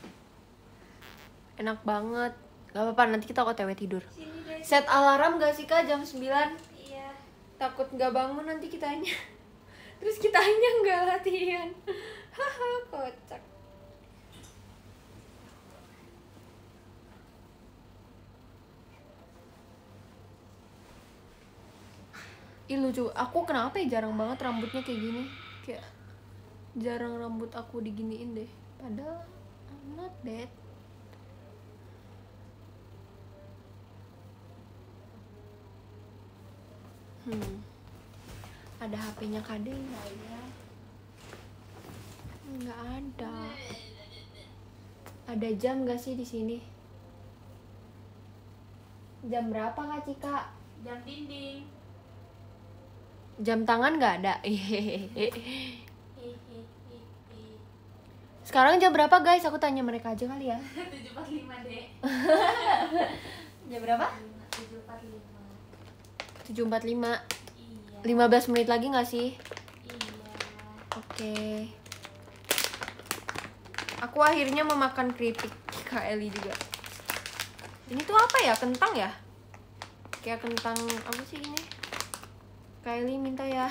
Enak banget. Gak apa-apa, nanti kita O T W tidur. Sini deh. Set alarm gak sih Kak jam sembilan? Iya. Takut gak bangun nanti kitanya. Terus kitanya gak latihan. Haha, kocak. Ih lucu, aku kenapa ya jarang banget rambutnya kayak gini. Kayak jarang rambut aku diginiin deh. Padahal I'm not bad. Hmm. Ada H P-nya Kade nggak ya? Nggak ada. Ada jam nggak sih di sini? Jam berapa Kak Cika? Jam dinding. Jam tangan nggak ada. Hihihihi. Sekarang jam berapa guys? Aku tanya mereka aja kali ya. tujuh empat puluh lima deh. Jam berapa? tujuh empat puluh lima. tujuh empat puluh lima. Iya. lima belas menit lagi nggak sih? Iya. Oke. Aku akhirnya memakan keripik Kak Eli juga. Ini tuh apa ya? Kentang ya? Kayak kentang apa sih ini? Kak Eli minta ya.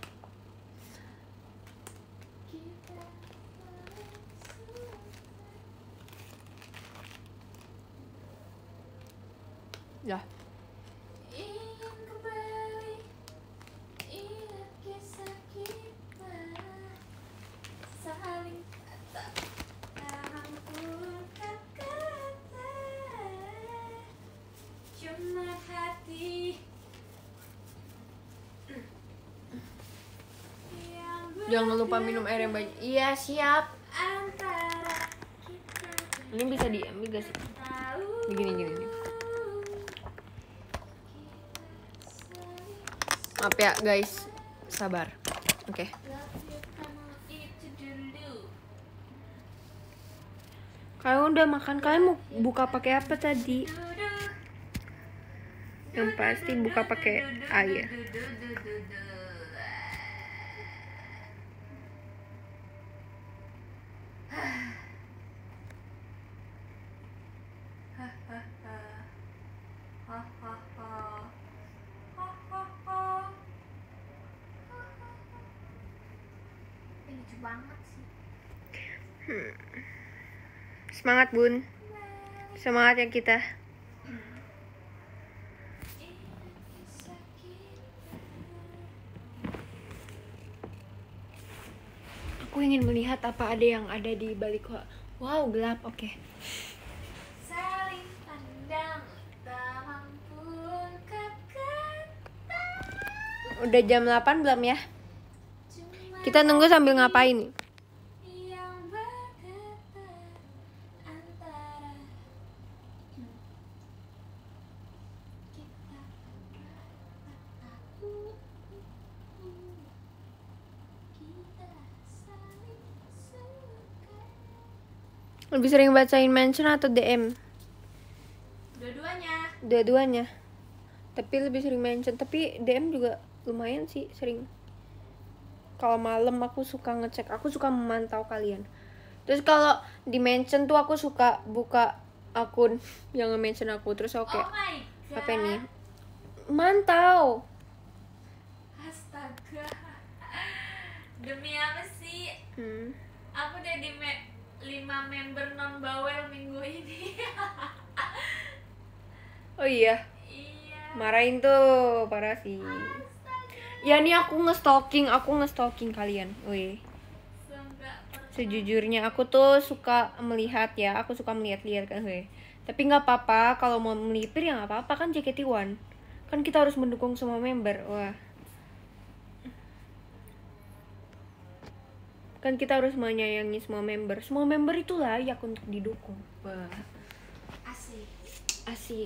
Ya. Ingin kembali ingat kisah kita saling tak mengampulkan kata cuma hati yang Jangan lupa minum air yang banyak. Iya, siap. antara kita Ini bisa diambil gak sih? tahu Begini gini nih. Maaf ya guys, sabar. Oke. Kalian udah makan? Kalian mau buka pakai apa tadi? Yang pasti buka pakai air. Lucu banget sih. Hmm. Semangat Bun. Semangat ya kita. Aku ingin melihat apa ada yang ada di balik. Wow, gelap. Oke. Saling pandang tak mampu kata Udah jam delapan belum ya? Kita nunggu sambil ngapain nih? yang berkata antara kita aku kita saling suka. Lebih sering bacain mention atau D M? Dua-duanya. Dua-duanya. Tapi lebih sering mention. Tapi D M juga lumayan sih sering. Kalau malam aku suka ngecek, aku suka memantau kalian. Terus kalau di mention tuh aku suka buka akun yang nge-mention aku. Terus oke, Oh my god. apa nih? Mantau. Astaga. Demi apa sih? Hmm. Aku udah di me- lima member non bawel minggu ini. Oh iya, Iya. marahin tuh, parah sih. Ya nih aku nge-stalking, aku nge-stalking kalian. Wih. Seenggak per- Sejujurnya aku tuh suka melihat ya, aku suka melihat-lihat kan, weh. Tapi nggak apa-apa, kalau mau melipir ya nggak apa-apa kan J K T satu. Kan kita harus mendukung semua member. Wah. Kan kita harus menyayangi semua member. Semua member itu layak untuk didukung. Wah, Asik. asik.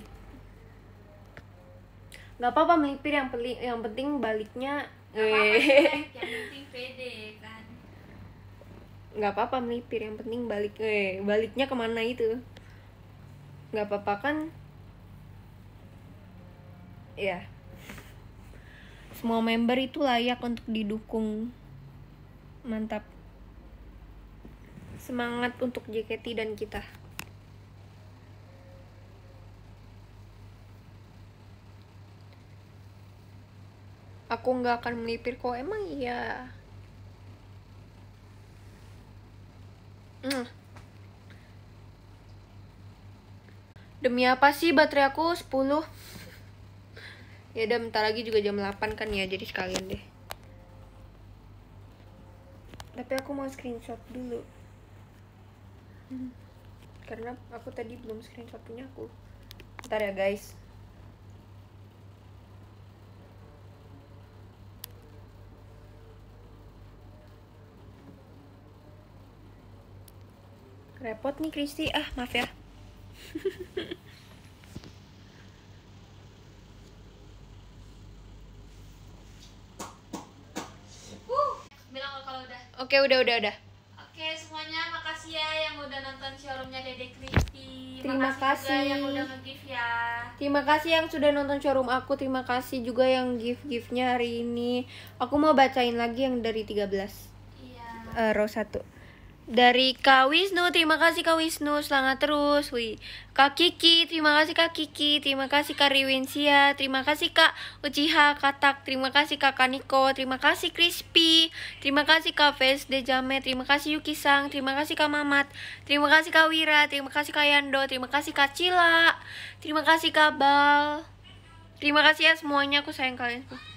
Nggak apa-apa melipir, yang penting yang penting baliknya Gak apa-apa sih, eh Nek. Yang penting pede kan. nggak apa-apa melipir, yang penting balik eh baliknya kemana itu. Nggak apa-apa kan ya, semua member itu layak untuk didukung. Mantap, semangat untuk J K T dan kita. Aku nggak akan melipir kok, emang iya. Hmm. Demi apa sih baterai aku sepuluh? Ya udah, bentar lagi juga jam delapan kan ya, jadi sekalian deh. Tapi aku mau screenshot dulu. Hmm. Karena aku tadi belum screenshot punya aku. Bentar ya guys. Repot nih Kristi, ah maaf ya. Uh, bilang kalau udah. Oke, udah udah udah. Oke semuanya, makasih ya yang udah nonton showroomnya Dede Kristi. Terima Makasih juga kasih. yang udah nge-give ya. Terima kasih yang sudah nonton showroom aku. Terima kasih juga yang gift-giftnya hari ini. Aku mau bacain lagi yang dari tiga belas. Iya. uh, row satu. Dari Kak Wisnu, terima kasih Kak Wisnu, semangat terus. Wih. Kak Kiki, terima kasih Kak Kiki, terima kasih Kak Riwinsia, terima kasih Kak Uchiha Katak, terima kasih Kak Kaniko, terima kasih Crispy, terima kasih Kak Ves Dejame, terima kasih Yuki Sang, terima kasih Kak Mamat, terima kasih Kak Wira, terima kasih Kak Yando, terima kasih Kak Cila, terima kasih Kak Bal. Terima kasih ya semuanya, aku sayang kalian semua.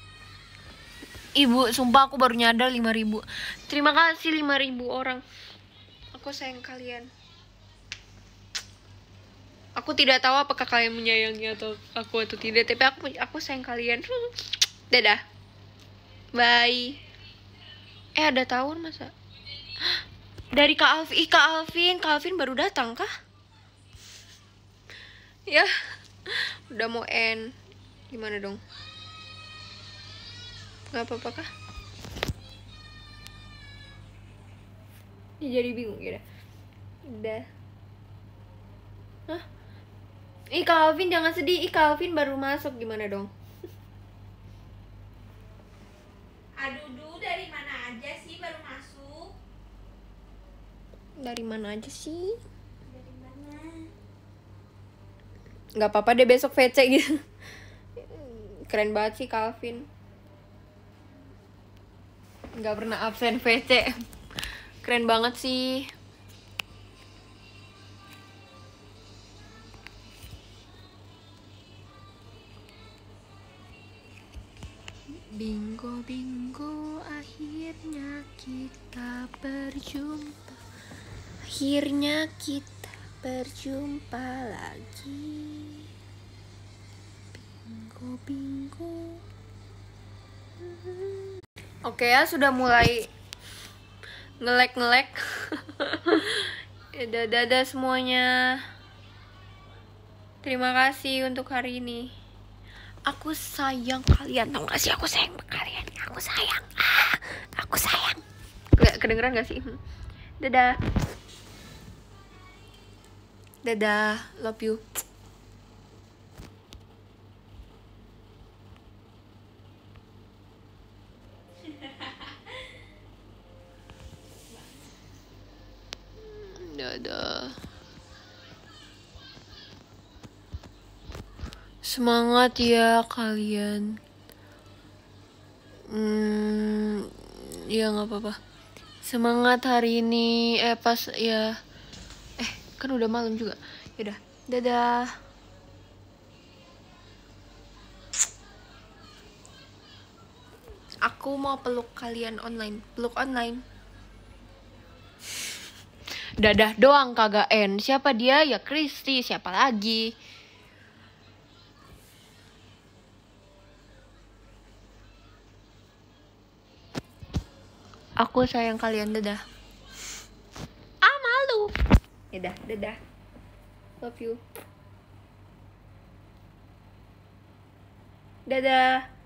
Ibu, sumpah aku baru nyadar lima ribu. Terima kasih lima ribu orang. Aku sayang kalian. Aku tidak tahu apakah kalian menyayangi atau aku atau tidak, tapi aku aku sayang kalian. Dadah. Bye. Eh, ada tahun masa? Dari Kak Alvin, Ih, Kak Alvin, Kak Alvin baru datang kah? Ya. Udah mau end. Gimana dong? Gak apa-apa kah? Ya, jadi bingung gitu. Udah. Hah? Ih Kak Alvin jangan sedih. Ih Kak Alvin baru masuk, gimana dong? Aduh, du, dari mana aja sih baru masuk? Dari mana aja sih? Dari mana? Gak apa-apa deh, besok V C gitu. Keren banget sih Kak Alvin. Gak pernah absen V C. Keren banget sih. Bingo bingo, akhirnya kita berjumpa. Akhirnya kita berjumpa lagi. Bingo bingo. Oke ya, sudah mulai ngelek-ngelek. Ya, dadah, dadah semuanya. Terima kasih untuk hari ini. Aku sayang kalian, tau gak sih? Aku sayang kalian. Aku sayang. Ah, aku sayang. Gak kedengeran gak sih? Dadah. Dadah, love you. Dadah. Semangat ya kalian. Hmm, ya nggak apa-apa. Semangat hari ini. Eh pas ya. Eh kan udah malam juga. Yaudah, dadah. Aku mau peluk kalian online. Peluk online. Dadah doang kagak N. Siapa dia? Ya Kristi. Siapa lagi? Aku sayang kalian. Dadah. Ah malu. Dadah, dadah. Love you. Dadah.